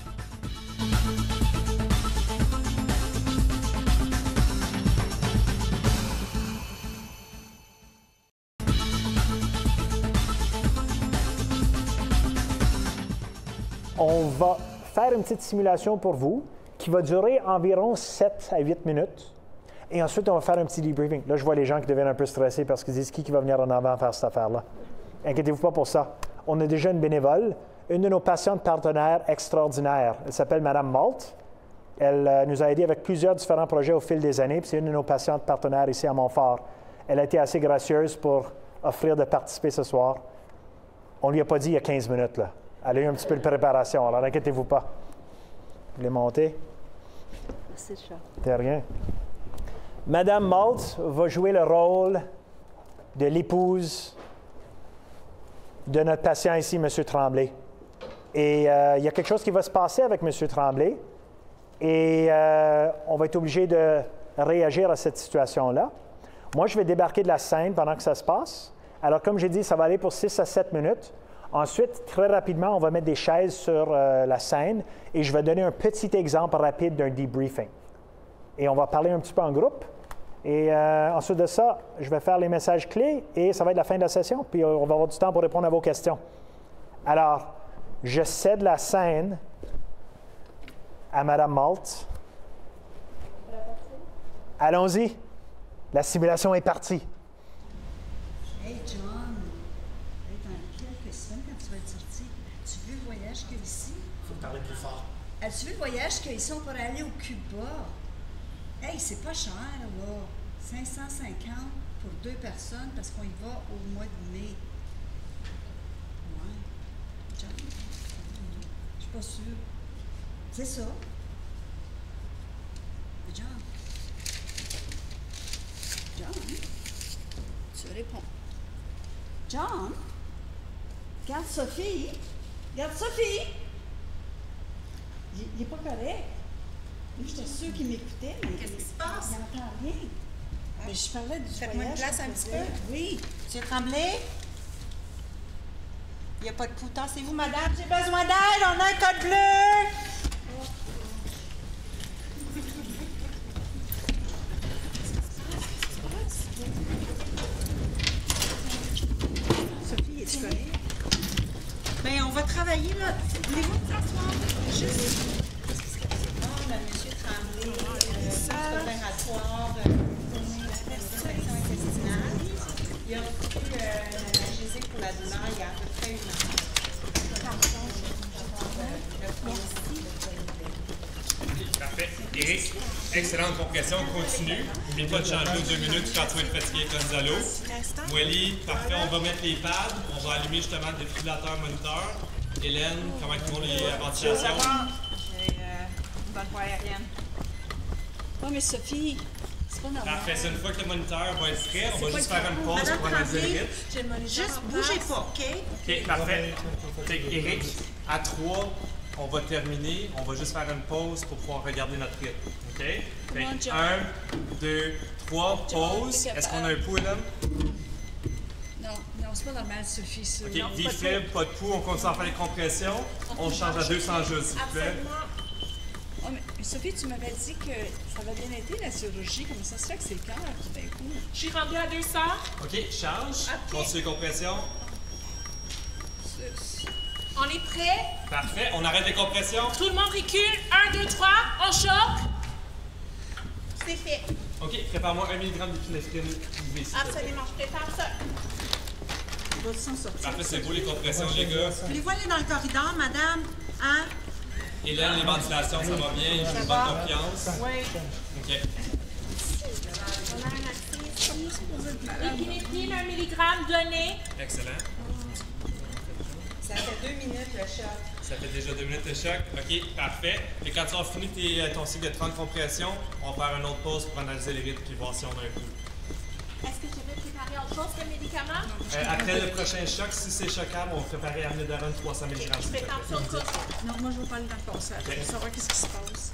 On va faire une petite simulation pour vous qui va durer environ sept à huit minutes. Et ensuite, on va faire un petit debriefing. Là, je vois les gens qui deviennent un peu stressés parce qu'ils disent qui, qui va venir en avant faire cette affaire-là. Inquiétez-vous pas pour ça. On a déjà une bénévole, une de nos patientes partenaires extraordinaires. Elle s'appelle Mme Malt. Elle euh, nous a aidés avec plusieurs différents projets au fil des années. Puis c'est une de nos patientes partenaires ici à Montfort. Elle a été assez gracieuse pour offrir de participer ce soir. On ne lui a pas dit il y a quinze minutes, là. Elle a eu un petit peu de préparation, alors inquiétez-vous pas. Vous voulez monter? Merci, Charles. De rien. Madame Malt va jouer le rôle de l'épouse de notre patient ici, M. Tremblay. Et euh, il y a quelque chose qui va se passer avec M. Tremblay. Et euh, on va être obligé de réagir à cette situation-là. Moi, je vais débarquer de la scène pendant que ça se passe. Alors, comme j'ai dit, ça va aller pour six à sept minutes. Ensuite, très rapidement, on va mettre des chaises sur euh, la scène et je vais donner un petit exemple rapide d'un debriefing. Et on va parler un petit peu en groupe. Et euh, ensuite de ça, je vais faire les messages clés et ça va être la fin de la session. Puis on va avoir du temps pour répondre à vos questions. Alors, je cède la scène à Mme Malt. Allons-y. La simulation est partie. Hey, John. Hey, dans quelques semaines, quand tu vas être sorti, tu veux le voyage qu'il y a ici? Faut parler plus fort. As-tu vu le voyage qu'il y a ici? On pourrait aller au Cuba. Hey, c'est pas cher, là. cinq cent cinquante pour deux personnes parce qu'on y va au mois de mai. Ouais. John, je suis pas sûre. C'est ça. John. John, tu réponds. John, regarde Sophie. Regarde Sophie. Il n'est pas correct. Moi, j'étais sûre qu'il m'écoutait, mais Qu'est-ce qui se passe? il n'entend rien. Mais je parlais du Faites-moi une voyage place qu'on un petit faisait. peu. Oui. Monsieur Tremblay? Il n'y a pas de couteau. C'est vous, madame? J'ai besoin d'aide. On a un code bleu. Sophie, est-tu correcte? Bien, on va travailler, là. Voulez-vous vous asseoir? Juste. Bon, là, monsieur Tremblay, euh, opératoire, euh, infection intestinale. Il a reçu euh, l'analgésique pour la douleur il y a à peu près une heure. Parfait. Éric, excellente compréhension. Continue. N'oublie pas de changer aux deux minutes quand tu vas être fatigué avec Gonzalo. Welly, parfait. On va mettre les pads. On va allumer justement le défibrillateur moniteur. Hélène, comment ils font les ventilations? J'ai euh, une bonne poids aérienne. Non, mais Sophie, c'est pas normal. Parfait. C'est une fois que le moniteur va être prêt, on va juste faire une pause Madame pour analyser le Tremblay, rythme. j'ai le moniteur Juste bougez pas, OK? OK, parfait. Fait que, Éric, à trois, on va terminer. On va juste faire une pause pour pouvoir regarder notre rythme. OK? Fait Come on, que John. un, deux, trois, pause. t'es Est-ce capable. qu'on a un pouls, Hélène? Non, non, c'est pas normal, Sophie. ça. OK, Non, vie pas de- faible, pas de pouls, on continue à faire les compressions. On change à deux cents joules, s'il vous plaît. Oh, mais Puis Sophie, tu m'avais dit que ça avait bien été la chirurgie. Comment ça se fait que c'est le cœur tout d'un coup? Je suis rendue à deux cents. OK, charge. OK. Continue compression. On est prêt? Parfait. On arrête les compressions. Tout le monde recule. Un, deux, trois. On choque. C'est fait. OK, prépare-moi un milligramme d'épinéphrine U V. Absolument, je prépare ça. Il va s'en sortir. Parfait, c'est beau les compressions, les gars. Voulez-vous aller dans le corridor, madame? Hein? Hélène, les ventilations, ça va bien. J'ai une bonne confiance. Oui. OK. On a un accès ici. Épinéphrine, un milligramme donné. Excellent. Ça fait deux minutes le choc. Ça fait déjà deux minutes de choc. OK, parfait. Et quand tu auras fini tes, ton cycle de trente compressions, on va faire une autre pause pour analyser les rythmes et voir si on a un coup. Est-ce que je vais préparer autre chose que médicament? Euh, après le prochain choc, si c'est choquable, on va préparer Amiodarone trois cents milligrammes. Je prépare ça au cas où. Non, moi, je vais pas aller dans le passage. Je veux savoir qu'est-ce qui se passe.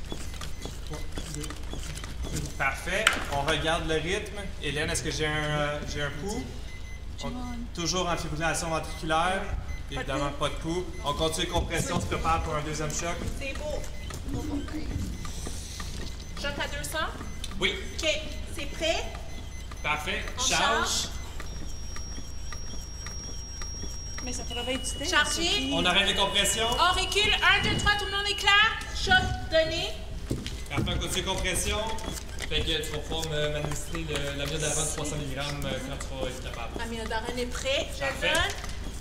Parfait. On regarde le rythme. Hélène, est-ce que j'ai un, euh, j'ai un pouls? On- toujours en fibrillation ventriculaire. Évidemment, pas de pouls. On continue les compressions. Tu te prépares pour un deuxième choc? C'est beau. Choc à deux cents? Oui. OK. C'est prêt? Parfait. On Charge. charge. Mais ça travaille du temps. Chargé. Sophie. On arrête les compressions. On recule. Un, deux, trois. Tout le monde est clair? Choc donné. Parfait. On continue les compressions. Fait que tu vas pouvoir me- m'administrer le- l'amiodarone trois cents milligrammes quand tu vas être capable. Amiodarone est prêt. Je le Parfait. donne.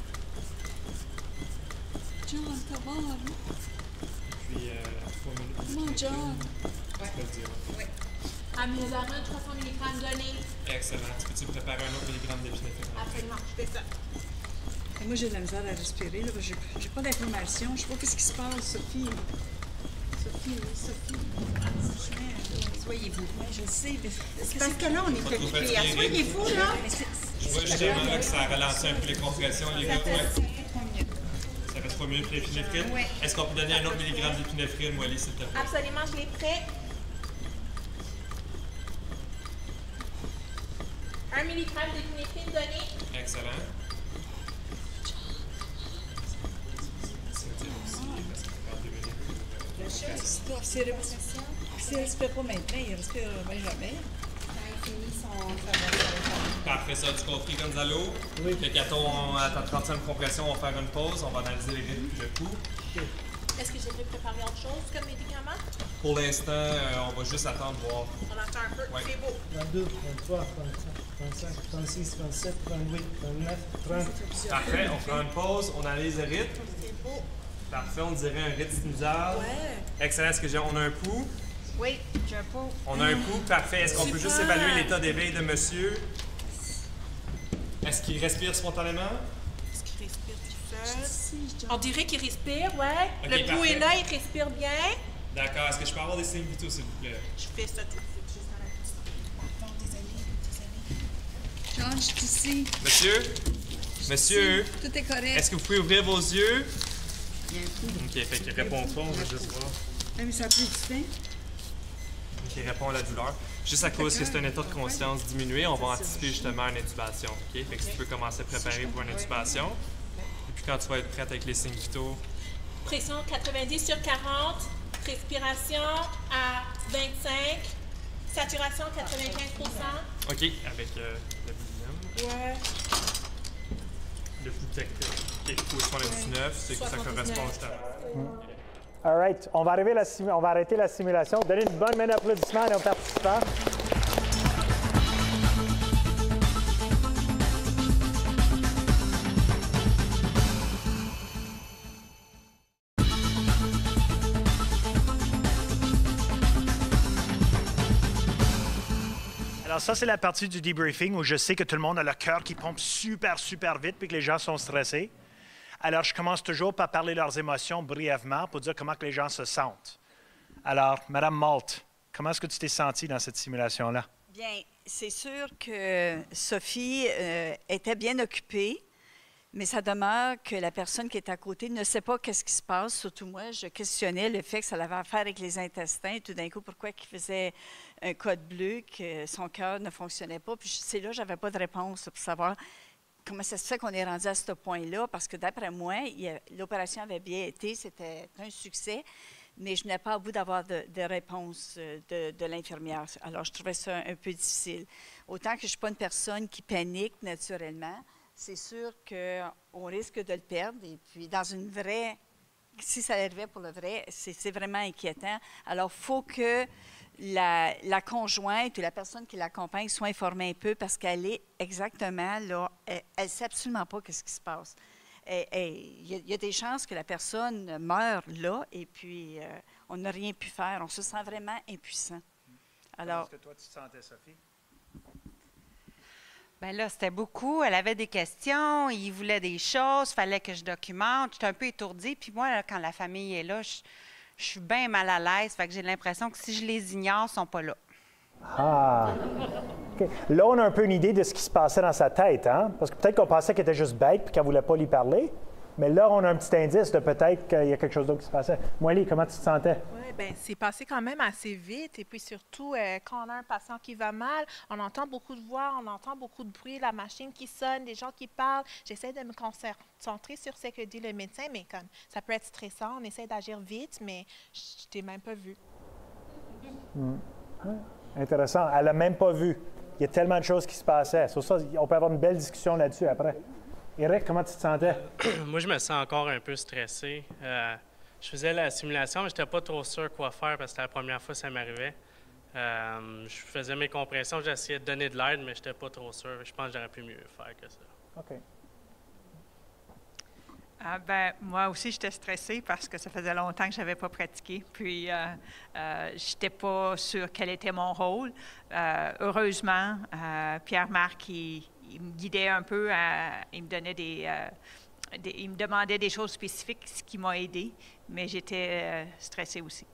John, comment va? Puis, euh, trois minutes. Comment, John? Tu peux le dire. Amiodarone, trois cents milligrammes donné. Excellent. Tu peux-tu préparer un autre milligramme d'épinéphrine? Absolument. Je fais ça. Et moi, j'ai de la misère à respirer. Là, parce que j'ai, j'ai pas d'informations. Je sais pas qu'est-ce qui se passe, Sophie. Sophie, oui, Sophie. Soyez-vous. Oui, je sais. mais C'est parce que là, on est Pas trop occupés. fatigué. Asseyez-vous, là. Mais c'est, Je vois justement là que ça ralentit un peu les compressions, les gars. Ouais. trois minutes. Ça fait trois minutes pour l'épinéphrine. Ouais. Est-ce qu'on peut donner un autre milligramme d'épinéphrine, Wally, s'il te plaît? Absolument, je l'ai prêt. Un milligramme d'épinéphrine donné. Excellent. Stop, si elle si elle respire pas maintenant, il respire jamais. Parfait, ça, tu compris, Gonzalo? Oui. Fait qu'attends, à ta trentième compression, on va faire une pause, on va analyser les rythmes et le pouls. Est-ce que j'ai préparé autre chose comme médicament? Pour l'instant, euh, on va juste attendre voir. On attend un peu. Ouais. C'est beau. trente-deux, trente-trois, trente-cinq, trente-cinq, trente-six, trente-sept, trente-huit, trente-neuf, trente. Parfait, on prend une pause, on analyse le rythme. C'est beau. Parfait, on dirait un rythme sinusal. Ouais. Excellent, est-ce que j'ai, on a un pouls? Oui, j'ai un pot. On a un pouls, parfait. Est-ce qu'on peut juste Super. évaluer l'état d'éveil de monsieur? Est-ce qu'il respire spontanément? Est-ce qu'il respire tout seul? On dirait qu'il respire, ouais. Ok, le pouls parfait. est là, il respire bien. D'accord, est-ce que je peux avoir des signes vitaux, s'il vous plaît? Je fais ça tout de suite, juste dans la petite. John, je suis ici. Monsieur? Monsieur? Tout est correct. Est-ce que vous pouvez ouvrir vos yeux? Il y a un coup. Ok, fait qu'il répond pas, on va juste voir. Ah, mais ça a pris du temps. Ok, il répond à la douleur. Juste à cause que c'est un état de conscience diminué, on va anticiper justement une intubation. Ok? Fait que si tu peux commencer à préparer pour une intubation. Et puis quand tu vas être prête avec les signes vitaux, Pression quatre-vingt-dix sur quarante. Respiration à vingt-cinq. Saturation quatre-vingt-quinze pour cent. ok, avec euh, le billion. Ouais. Le pouls tactile. Ok, pouls soixante-dix-neuf, c'est que ça soixante-dix-neuf. correspond justement. All right. On va, arriver la simu- on va arrêter la simulation. Donnez une bonne main d'applaudissement à nos participants. Alors ça, c'est la partie du debriefing où je sais que tout le monde a le cœur qui pompe super, super vite puis que les gens sont stressés. Alors, je commence toujours par parler de leurs émotions brièvement pour dire comment que les gens se sentent. Alors, Madame Malt, comment est-ce que tu t'es sentie dans cette simulation-là? Bien, c'est sûr que Sophie euh, était bien occupée, mais ça demeure que la personne qui est à côté ne sait pas qu'est-ce qui se passe. Surtout moi, je questionnais le fait que ça avait à faire avec les intestins. Tout d'un coup, pourquoi il faisait un code bleu, que son cœur ne fonctionnait pas. Puis c'est là, je n'avais pas de réponse pour savoir comment ça se fait qu'on est rendu à ce point-là, parce que d'après moi, il y a- l'opération avait bien été, c'était un succès. mais je n'ai pas au bout d'avoir de, de réponse de, de l'infirmière. Alors, je trouvais ça un peu difficile. Autant que je ne suis pas une personne qui panique naturellement, c'est sûr qu'on risque de le perdre. Et puis, dans une vraie... Si ça arrivait pour le vrai, c'est vraiment inquiétant. Alors, il faut que la, la conjointe ou la personne qui l'accompagne soit informée un peu parce qu'elle est exactement là, elle ne sait absolument pas ce qui se passe. Il y, y a des chances que la personne meure là et puis euh, on n'a rien pu faire. On se sent vraiment impuissant. Alors, est-ce que toi, tu te sentais, Sophie? Bien là, c'était beaucoup. Elle avait des questions, il voulait des choses, il fallait que je documente. J'étais un peu étourdie. Puis moi, là, quand la famille est là, je, je suis bien mal à l'aise. Fait que j'ai l'impression que si je les ignore, ils ne sont pas là. Ah! Okay. Là, on a un peu une idée de ce qui se passait dans sa tête, hein? Parce que peut-être qu'on pensait qu'elle était juste bête et qu'elle ne voulait pas lui parler. Mais là, on a un petit indice de peut-être qu'il y a quelque chose d'autre qui se passait. Moëlie, comment tu te sentais? Oui, bien, c'est passé quand même assez vite. Et puis surtout, euh, quand on a un patient qui va mal, on entend beaucoup de voix, on entend beaucoup de bruit, la machine qui sonne, des gens qui parlent. J'essaie de me concentrer sur ce que dit le médecin, mais comme ça peut être stressant, on essaie d'agir vite, mais je t'ai même pas vu. Mmh. Ah, intéressant. Elle n'a même pas vu. Il y a tellement de choses qui se passaient. Sur ça, on peut avoir une belle discussion là-dessus après. Éric, comment tu te sentais? Moi, je me sens encore un peu stressé. Euh, je faisais la simulation, mais je n'étais pas trop sûr quoi faire parce que c'était la première fois que ça m'arrivait. Euh, je faisais mes compressions, j'essayais de donner de l'aide, mais je n'étais pas trop sûr. Je pense que j'aurais pu mieux faire que ça. OK. Ah ben, moi aussi, j'étais stressée parce que ça faisait longtemps que je n'avais pas pratiqué. Puis, euh, euh, je n'étais pas sûre quel était mon rôle. Euh, heureusement, euh, Pierre-Marc, il, il me guidait un peu, à, il me donnait des, euh, des... Il me demandait des choses spécifiques, ce qui m'a aidé, mais j'étais euh, stressée aussi.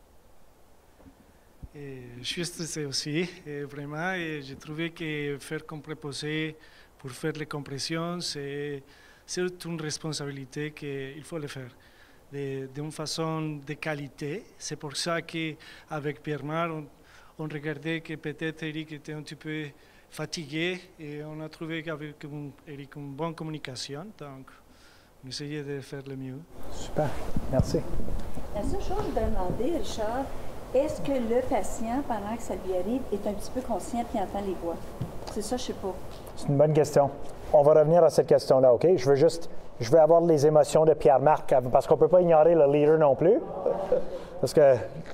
Et je suis stressé aussi, et vraiment, et j'ai trouvé que faire comme préposé pour faire les compressions, c'est... C'est une responsabilité qu'il faut le faire d'une façon de qualité. C'est pour ça qu'avec Pierre-Marc, on, on regardait que peut-être Éric était un petit peu fatigué et on a trouvé qu'avec Éric une bonne communication. Donc, on essayait de faire le mieux. Super, merci. La seule chose que je voudrais demander, Richard, est-ce que le patient, pendant que ça lui arrive, est un petit peu conscient et entend les voix? C'est ça, je ne sais pas. C'est une bonne question. On va revenir à cette question-là, OK? Je veux juste, je veux avoir les émotions de Pierre-Marc, parce qu'on ne peut pas ignorer le leader non plus. Parce que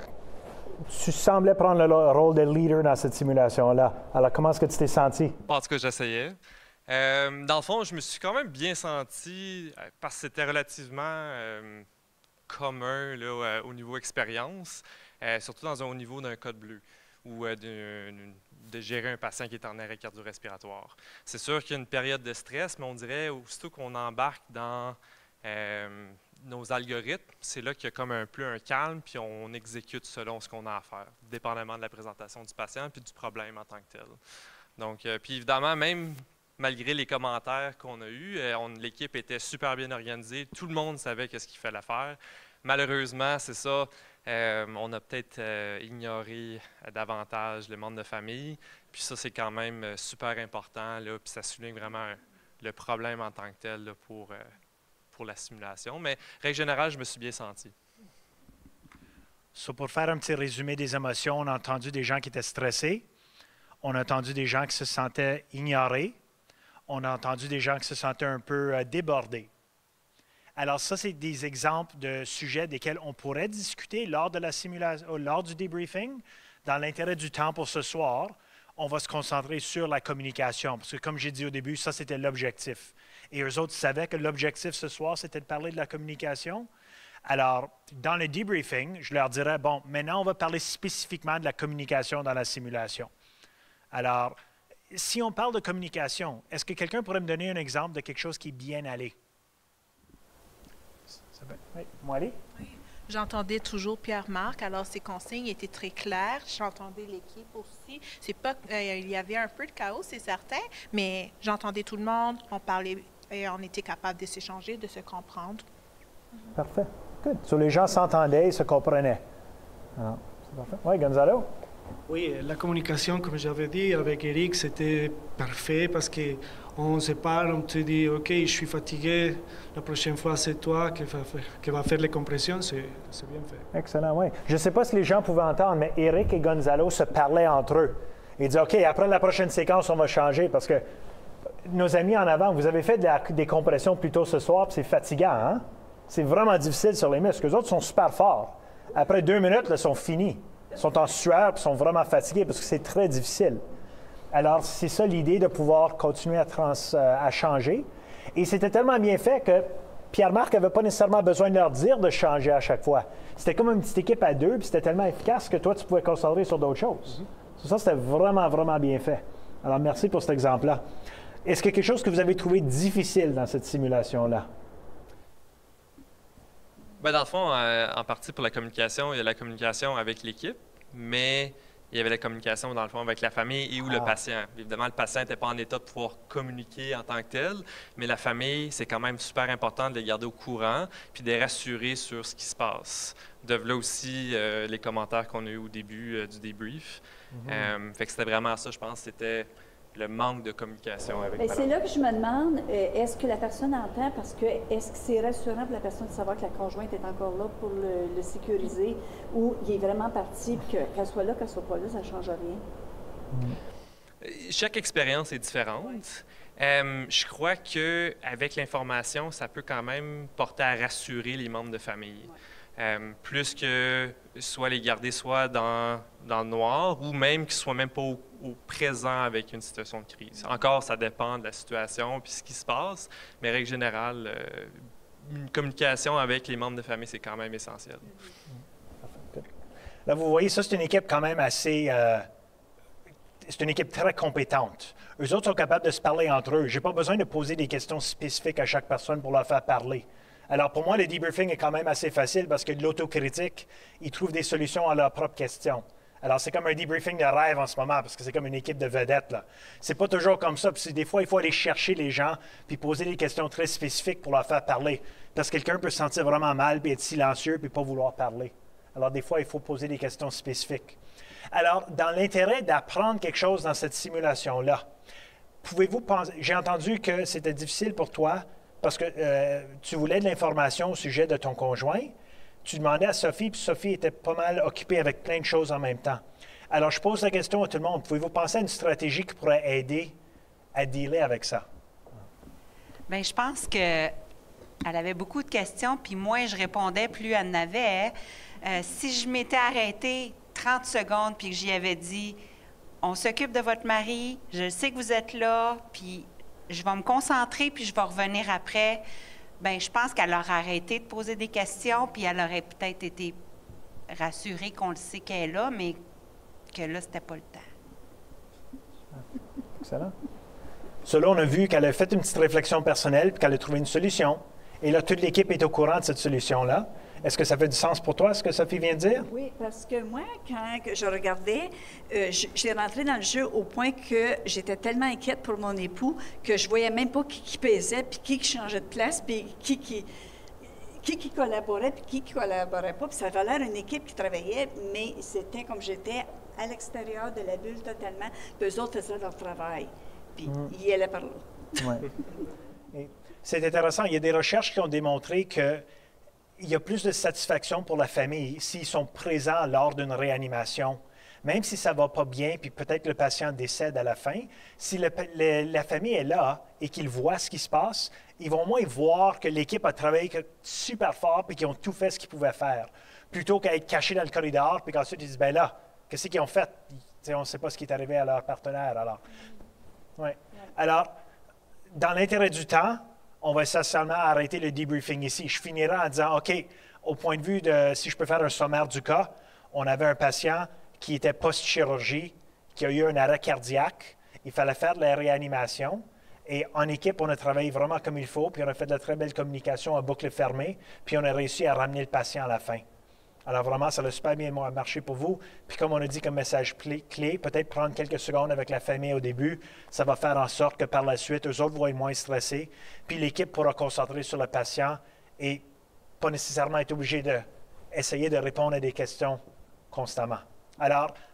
tu semblais prendre le rôle de leader dans cette simulation-là. Alors, comment est-ce que tu t'es senti? En tout cas, j'essayais. Euh, dans le fond, je me suis quand même bien senti, parce que c'était relativement euh, commun là, au niveau expérience, euh, surtout dans un haut niveau d'un code bleu ou euh, d'une de gérer un patient qui est en arrêt cardio-respiratoire. C'est sûr qu'il y a une période de stress, mais on dirait aussitôt qu'on embarque dans euh, nos algorithmes, c'est là qu'il y a comme un peu un calme, puis on exécute selon ce qu'on a à faire, dépendamment de la présentation du patient puis du problème en tant que tel. Donc, euh, puis évidemment, même malgré les commentaires qu'on a eus, euh, l'équipe était super bien organisée, tout le monde savait qu'est-ce qu'il fallait faire. Malheureusement, c'est ça. Euh, on a peut-être euh, ignoré euh, davantage le membre de famille. Puis ça, c'est quand même euh, super important. Là, puis ça souligne vraiment euh, le problème en tant que tel là, pour, euh, pour la simulation. Mais, règle générale, je me suis bien senti. So, pour faire un petit résumé des émotions, on a entendu des gens qui étaient stressés. On a entendu des gens qui se sentaient ignorés. On a entendu des gens qui se sentaient un peu euh, débordés. Alors ça, c'est des exemples de sujets desquels on pourrait discuter lors de la simulation, lors du debriefing. Dans l'intérêt du temps pour ce soir, on va se concentrer sur la communication. Parce que comme j'ai dit au début, ça, c'était l'objectif. Et eux autres savaient que l'objectif ce soir, c'était de parler de la communication. Alors, dans le debriefing, je leur dirais, bon, maintenant, on va parler spécifiquement de la communication dans la simulation. Alors, si on parle de communication, est-ce que quelqu'un pourrait me donner un exemple de quelque chose qui est bien allé? Oui, Moëlie? Oui. J'entendais toujours Pierre-Marc, alors ses consignes étaient très claires. J'entendais l'équipe aussi. C'est pas, euh, il y avait un peu de chaos, c'est certain, mais j'entendais tout le monde, on parlait et on était capable de s'échanger, de se comprendre. Parfait. Good. So, les gens s'entendaient et se comprenaient. Alors, c'est parfait. Oui, Gonzalo? Oui, la communication, comme j'avais dit, avec Eric, c'était parfait parce qu'on se parle, on te dit, OK, je suis fatigué, la prochaine fois, c'est toi qui va faire, qui va faire les compressions, c'est bien fait. Excellent, oui. Je ne sais pas si les gens pouvaient entendre, mais Eric et Gonzalo se parlaient entre eux. Ils disaient, OK, après la prochaine séquence, on va changer parce que nos amis en avant, vous avez fait de la, des compressions plus tôt ce soir, puis c'est fatigant, hein? C'est vraiment difficile sur les muscles. Les autres sont super forts. Après deux minutes, ils sont finis. Ils sont en sueur et sont vraiment fatigués parce que c'est très difficile. Alors, c'est ça l'idée de pouvoir continuer à, trans, à changer. Et c'était tellement bien fait que Pierre-Marc n'avait pas nécessairement besoin de leur dire de changer à chaque fois. C'était comme une petite équipe à deux, puis c'était tellement efficace que toi, tu pouvais concentrer sur d'autres choses. Mm-hmm. Ça, c'était vraiment, vraiment bien fait. Alors, merci pour cet exemple-là. Est-ce qu'il y a quelque chose que vous avez trouvé difficile dans cette simulation-là? Bien, dans le fond, euh, en partie pour la communication, il y a la communication avec l'équipe, mais il y avait la communication, dans le fond, avec la famille et ou ah. le patient. Évidemment, le patient n'était pas en état de pouvoir communiquer en tant que tel, mais la famille, c'est quand même super important de les garder au courant puis de les rassurer sur ce qui se passe. De là aussi euh, les commentaires qu'on a eus au début euh, du débrief. Mm-hmm. euh, fait que c'était vraiment ça, je pense, c'était le manque de communication avec Bien, c'est là que je me demande, euh, est-ce que la personne entend, parce que est-ce que c'est rassurant pour la personne de savoir que la conjointe est encore là pour le, le sécuriser, ou il est vraiment parti, puis qu'elle soit là, qu'elle soit pas là, ça ne change rien? Chaque expérience est différente. Euh, je crois qu'avec l'information, ça peut quand même porter à rassurer les membres de famille. Ouais. Euh, plus que soit les garder soit dans, dans le noir ou même qu'ils ne soient même pas au, au présent avec une situation de crise. Encore, ça dépend de la situation puis ce qui se passe, mais règle générale, euh, une communication avec les membres de famille, c'est quand même essentiel. Là, vous voyez, ça, c'est une équipe quand même assez... Euh, c'est une équipe très compétente. Eux autres sont capables de se parler entre eux. Je n'ai pas besoin de poser des questions spécifiques à chaque personne pour leur faire parler. Alors, pour moi, le debriefing est quand même assez facile parce que de l'autocritique, ils trouvent des solutions à leurs propres questions. Alors, c'est comme un debriefing de rêve en ce moment parce que c'est comme une équipe de vedettes, là. C'est pas toujours comme ça. Puis des fois, il faut aller chercher les gens puis poser des questions très spécifiques pour leur faire parler. Parce que quelqu'un peut se sentir vraiment mal puis être silencieux puis pas vouloir parler. Alors, des fois, il faut poser des questions spécifiques. Alors, dans l'intérêt d'apprendre quelque chose dans cette simulation-là, pouvez-vous penser... J'ai entendu que c'était difficile pour toi parce que euh, tu voulais de l'information au sujet de ton conjoint. Tu demandais à Sophie, puis Sophie était pas mal occupée avec plein de choses en même temps. Alors, je pose la question à tout le monde. Pouvez-vous penser à une stratégie qui pourrait aider à dealer avec ça? Bien, je pense qu'elle avait beaucoup de questions, puis moins je répondais, plus elle en avait. Euh, si je m'étais arrêtée trente secondes, puis que j'y avais dit « On s'occupe de votre mari, je sais que vous êtes là, puis... » je vais me concentrer, puis je vais revenir après, bien, je pense qu'elle aurait arrêté de poser des questions, puis elle aurait peut-être été rassurée qu'on le sait qu'elle est là, mais que là, c'était pas le temps. Excellent. Cela, on a vu qu'elle a fait une petite réflexion personnelle, puis qu'elle a trouvé une solution. Et là, toute l'équipe est au courant de cette solution-là. Est-ce que ça fait du sens pour toi, ce que Sophie vient de dire? Oui, parce que moi, quand je regardais, euh, j'ai rentré dans le jeu au point que j'étais tellement inquiète pour mon époux que je voyais même pas qui, qui pesait, puis qui, qui changeait de place, puis qui qui, qui qui collaborait, puis qui qui collaborait pas. Puis ça avait l'air une équipe qui travaillait, mais c'était comme j'étais à l'extérieur de la bulle totalement. Puis eux autres faisaient leur travail, puis mm. ils y allaient par là. Oui. C'est intéressant. Il y a des recherches qui ont démontré que il y a plus de satisfaction pour la famille s'ils sont présents lors d'une réanimation. Même si ça ne va pas bien, puis peut-être le patient décède à la fin, si le, le, la famille est là et qu'ils voient ce qui se passe, ils vont au moins voir que l'équipe a travaillé super fort et qu'ils ont tout fait ce qu'ils pouvaient faire, plutôt qu'à être cachés dans le corridor puis qu'ensuite ils disent « ben là, qu'est-ce qu'ils ont fait? » On ne sait pas ce qui est arrivé à leur partenaire. Alors, ouais. Alors dans l'intérêt du temps, on va essentiellement arrêter le debriefing ici. Je finirai en disant, OK, au point de vue de, si je peux faire un sommaire du cas, on avait un patient qui était post-chirurgie, qui a eu un arrêt cardiaque. Il fallait faire de la réanimation. Et en équipe, on a travaillé vraiment comme il faut, puis on a fait de très belles communications à boucle fermée, puis on a réussi à ramener le patient à la fin. Alors vraiment, ça a super bien marché pour vous. Puis comme on a dit comme message clé, peut-être prendre quelques secondes avec la famille au début, ça va faire en sorte que par la suite, eux autres vont être moins stressés. Puis l'équipe pourra concentrer sur le patient et pas nécessairement être obligé d'essayer de répondre à des questions constamment. Alors,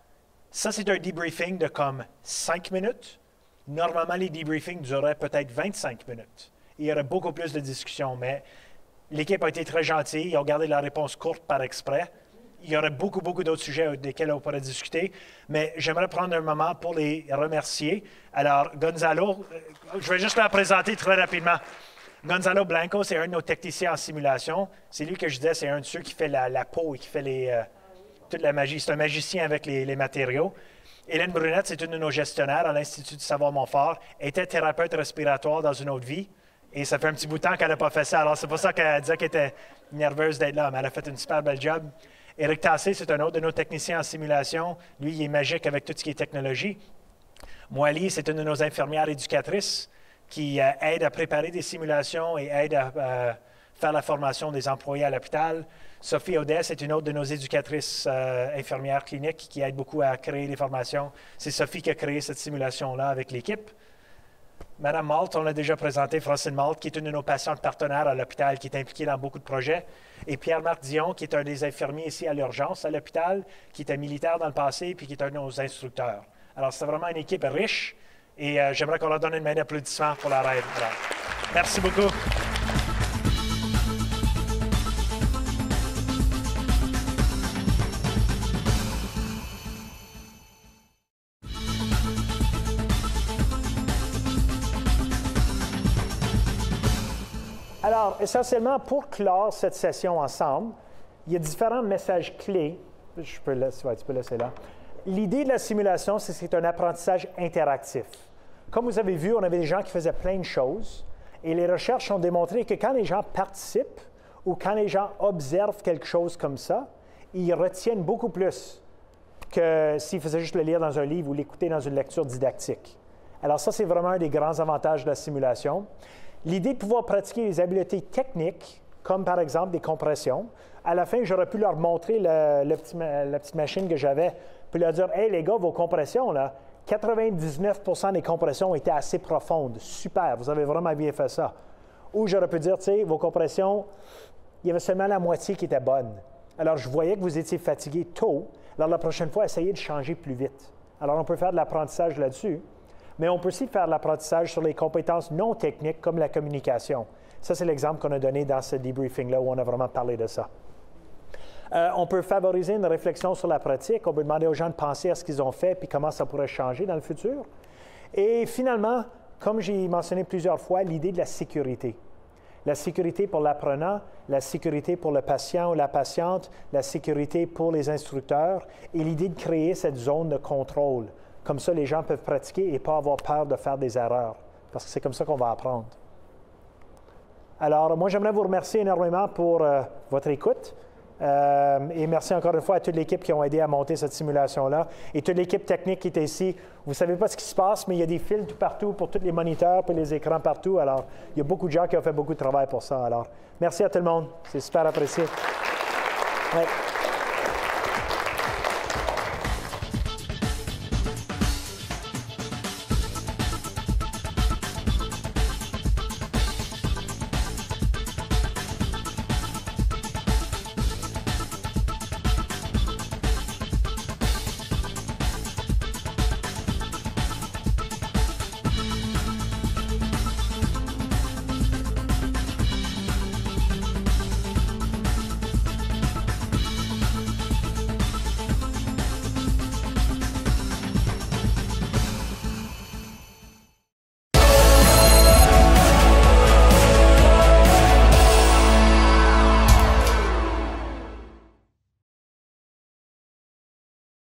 Ça, c'est un debriefing de comme cinq minutes. Normalement, les debriefings dureraient peut-être vingt-cinq minutes. Il y aurait beaucoup plus de discussions, mais l'équipe a été très gentille. Ils ont gardé la réponse courte par exprès. Il y aurait beaucoup, beaucoup d'autres sujets desquels on pourrait discuter, mais j'aimerais prendre un moment pour les remercier. Alors, Gonzalo, je vais juste la présenter très rapidement. Gonzalo Blanco, c'est un de nos techniciens en simulation. C'est lui que je disais, c'est un de ceux qui fait la, la peau et qui fait les, euh, toute la magie. C'est un magicien avec les, les matériaux. Hélène Brunette, c'est une de nos gestionnaires à l'Institut du Savoir-Montfort. Elle était thérapeute respiratoire dans une autre vie. Et ça fait un petit bout de temps qu'elle n'a pas fait ça. Alors, c'est pour ça qu'elle disait qu'elle était nerveuse d'être là, mais elle a fait une super belle job. Éric Tassé, c'est un autre de nos techniciens en simulation. Lui, il est magique avec tout ce qui est technologie. Moali, c'est une de nos infirmières éducatrices qui euh, aide à préparer des simulations et aide à euh, faire la formation des employés à l'hôpital. Sophie Audet, c'est une autre de nos éducatrices euh, infirmières cliniques qui aide beaucoup à créer les formations. C'est Sophie qui a créé cette simulation-là avec l'équipe. Madame Malte, on l'a déjà présenté, Francine Malte, qui est une de nos patientes partenaires à l'hôpital, qui est impliquée dans beaucoup de projets. Et Pierre-Marc Dion, qui est un des infirmiers ici à l'urgence à l'hôpital, qui était militaire dans le passé, puis qui est un de nos instructeurs. Alors, c'est vraiment une équipe riche, et euh, j'aimerais qu'on leur donne une main d'applaudissement pour leur aide. Alors, merci beaucoup. Alors, essentiellement, pour clore cette session ensemble, il y a différents messages clés. Je peux laisser, ouais, tu peux laisser là. L'idée de la simulation, c'est que c'est un apprentissage interactif. Comme vous avez vu, on avait des gens qui faisaient plein de choses, et les recherches ont démontré que quand les gens participent ou quand les gens observent quelque chose comme ça, ils retiennent beaucoup plus que s'ils faisaient juste le lire dans un livre ou l'écouter dans une lecture didactique. Alors ça, c'est vraiment un des grands avantages de la simulation. L'idée de pouvoir pratiquer les habiletés techniques, comme par exemple des compressions. À la fin, j'aurais pu leur montrer le, le petit, la petite machine que j'avais, puis leur dire « Hey les gars, vos compressions, là, quatre-vingt-dix-neuf pour cent des compressions étaient assez profondes. Super, vous avez vraiment bien fait ça. » Ou j'aurais pu dire « Tu sais, vos compressions, il y avait seulement la moitié qui était bonne. Alors, je voyais que vous étiez fatigué tôt. Alors, la prochaine fois, essayez de changer plus vite. » Alors, on peut faire de l'apprentissage là-dessus. Mais on peut aussi faire de l'apprentissage sur les compétences non techniques comme la communication. Ça, c'est l'exemple qu'on a donné dans ce debriefing-là où on a vraiment parlé de ça. Euh, on peut favoriser une réflexion sur la pratique. On peut demander aux gens de penser à ce qu'ils ont fait puis comment ça pourrait changer dans le futur. Et finalement, comme j'ai mentionné plusieurs fois, l'idée de la sécurité. La sécurité pour l'apprenant, la sécurité pour le patient ou la patiente, la sécurité pour les instructeurs et l'idée de créer cette zone de contrôle. Comme ça, les gens peuvent pratiquer et ne pas avoir peur de faire des erreurs, parce que c'est comme ça qu'on va apprendre. Alors, moi, j'aimerais vous remercier énormément pour euh, votre écoute. Euh, et merci encore une fois à toute l'équipe qui ont aidé à monter cette simulation-là. Et toute l'équipe technique qui était ici. Vous ne savez pas ce qui se passe, mais il y a des fils tout partout pour tous les moniteurs et les écrans partout. Alors, il y a beaucoup de gens qui ont fait beaucoup de travail pour ça. Alors, merci à tout le monde. C'est super apprécié. Ouais.